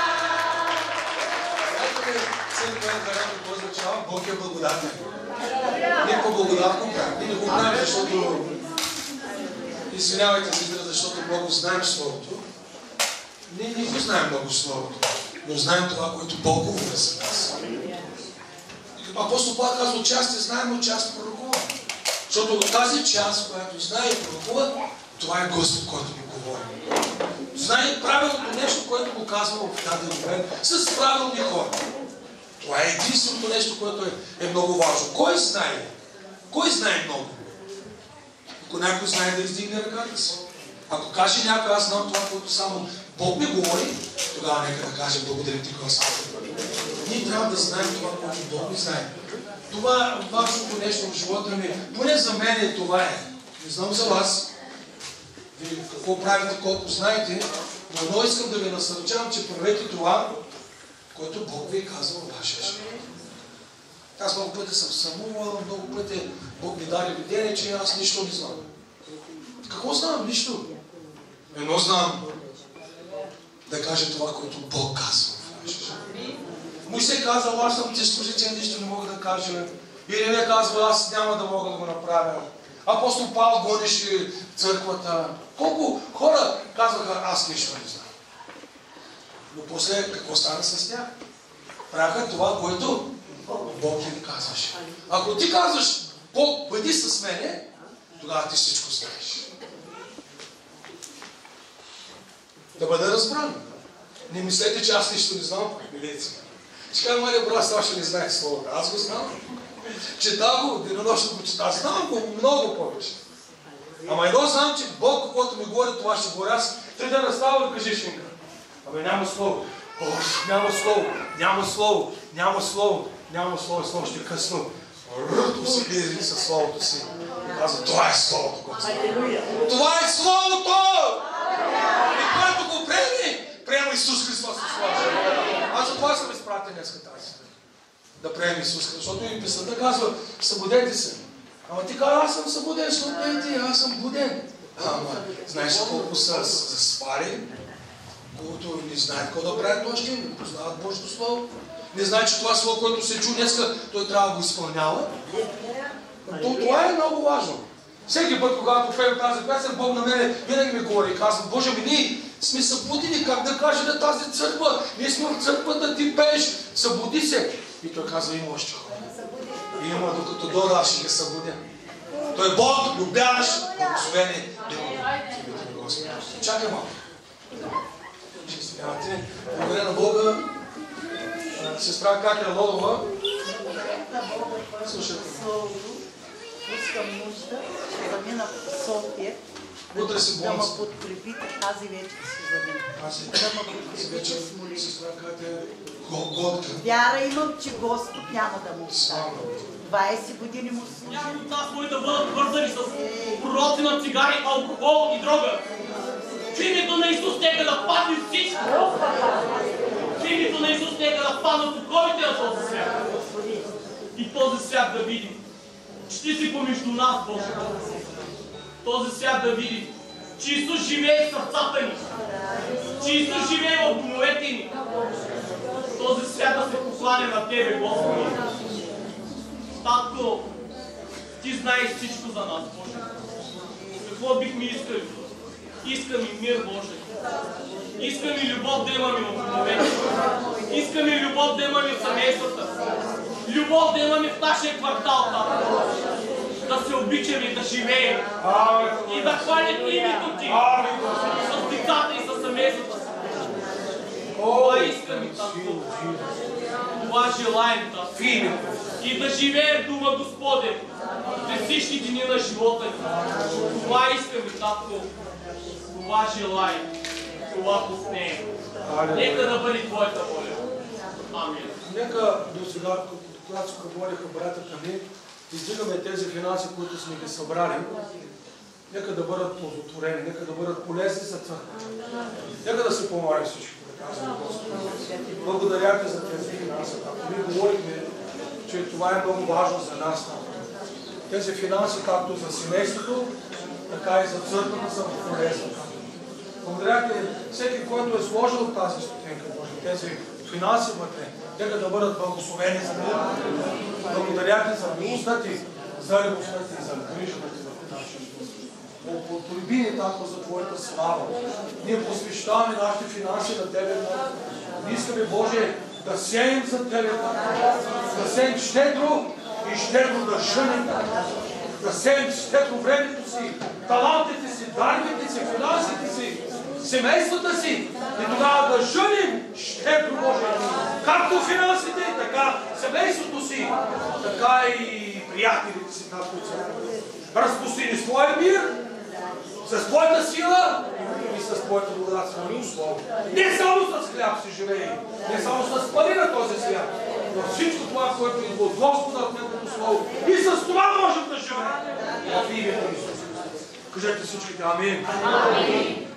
Ето ли, църква е дарено, какво означава? Бог е благодатен. Ние по благодат го правим. Ние не го правим, защото... Извинявайте за израза, защото много знаем Словото. Ние не го знаем много Словото, но знаем това, което Бог говори за нас. Апостол Павел казва, част знаем, но част пророкува. Защото от тази част, която знае и пророкува, това е Господ, който му говори. Знае правилното нещо, което го казва в даден момент с правилни хора. Това е единственото нещо, което е, е много важно. Кой знае? Кой знае много? Ако някой знае да издигне ръката си. Ако каже някой, аз знам това, което само Бог ми говори, тогава нека да каже, благодаря ти, Господи. Ние трябва да знаем това, което Бог ни знае. Това е важното нещо в живота ми. Поне за мен е това е. Не знам за вас. Вие какво правите, колко знаете, но едно искам да ви насърчавам, че правете това, което Бог ви е казал в вашия живот. Аз много пъти съм съмувал, много пъти Бог ми даде видение, че аз нищо не знам. Какво знам? Нищо. Едно знам. Да кажа това, което Бог казва в вашия живот. Моисей казал, аз съм тискозиция, нищо не мога да кажа. Ирина казва, аз няма да мога да го направя. Апостол Павел гонеше църквата. Колко хора казваха, аз нищо не знам. Но после какво стана с тях? Правяха това, което Бог им казваше. Ако ти казваш, Бог, бъди с мене, тогава ти всичко знаеш. Да бъде разбран. Не мислете, че аз нищо не знам, милица. Ще кажа, Мария, брат, аз още не знаех Словото. Аз го знам. Чета го, денонощно го чета. Знам го много повече. Ама едно знам, че Бог, когато ми говори, това ще говоря. Аз три дена става да кажи шинка. Абе няма слово. Ох, няма слово, няма слово, няма слово, няма слово, слово ще е късно. Ръто си гледа със словото си. И казва, това е Словото, Господи. Това е Словото! И когато го приеме, приема Исус Христос в своя живот. Аз за това съм изпратен днеска тази. Да приеме Исус Христос. Защото и писата казва, събудете се. Ама ти казва, аз съм събуден, защото не ти, аз съм буден. Ама, знаеш колко са заспали? Колкото не знаят какво да правят нощи, не познават Божието Слово. Не знаят, че това Слово, което се чу днеска, той трябва да го изпълнява. То, това е много важно. Всеки път, когато пеем тази песен, Бог на мене винаги ми говори и казва, Боже ми, ние сме събудили, как да каже на тази църква, ние сме в църквата, ти пееш, събуди се. И той казва, има още хора. Има, докато дойда, аз ще ги събудя. Той е Бог, любящ, благословение. Чакай малко. Ще смявате. Благодаря на Бога. Сестра Катя Лодова. Слушайте. Пускам нужда да мина в София, да, Утре си да ме болница. подкрепите тази вечер си за мен. Аз Да ме подкрепите с молитва. сестра Катя Голготка. Вяра имам, че Господ няма да му остави. Слава. двайсет години му служи. Някои от нас, които да бъдат вързани с пророци на цигари, алкохол и дрога. В името на Исус нека да падне всичко. В името на Исус нека да паднат оковите на този свят. И този свят да види, че ти си помежду нас, Боже. Този свят да види, че Исус живее в сърцата ни. Че Исус живее в домовете ни. Този свят да се посланя на Тебе, Господи. Татко, Ти знаеш всичко за нас, Боже. Какво бихме искали? Искаме мир, Боже. Искаме любов да имаме в домовете. Искаме любов да имаме в семействата. Любов да имаме в нашия квартал, Татко. Да се обичаме и да живеем. И да хвалим името Ти. С децата и с семействата си. Това искаме, Татко. Това желаем, Татко. И да живеем дума Господен през всички дни на живота ни. Това искаме, Татко. Това желаем. Това пуснеем. Нека да бъде Твоята воля. Амин. Нека до сега, когато се говориха братята ми, издигаме тези финанси, които сме ги събрали. Нека да бъдат плодотворени, нека да бъдат полезни за църквата. Нека да се помолим всички, да казваме Господи. Благодаря Ти за тези финанси. Ако ние говорихме, че това е много важно за нас. Тези финанси, както за семейството, така и за църквата са полезни. Благодаря Ти, всеки, който е сложил тази стотинка, Боже, тези финанси вътре, нека да бъдат благословени за него. Благодаря Ти за милостта Ти, за любовта Ти, за грижата Ти върху нашия живот. Употреби ни, Татко, за Твоята слава. Ние посвещаваме нашите финанси на Тебе. Ние искаме, Боже, да сеем за Тебе, да сеем щедро и щедро да жънем, да сеем щедро времето си, талантите си, дарбите си, финансите си, семействата си и тогава да жънем щедро, Боже, както финансите, така семейството си, така и приятелите си, както църквата. Разпусти ни своя мир, с Твоята сила и с Твоята благодат, Твоето Слово. Не само с хляб си живее, не само с пари на този свят, но всичко това, което идва от Господа в Неговото Слово. И с това можем да живеем. В името на Исус. Кажете всичките амин. Амин.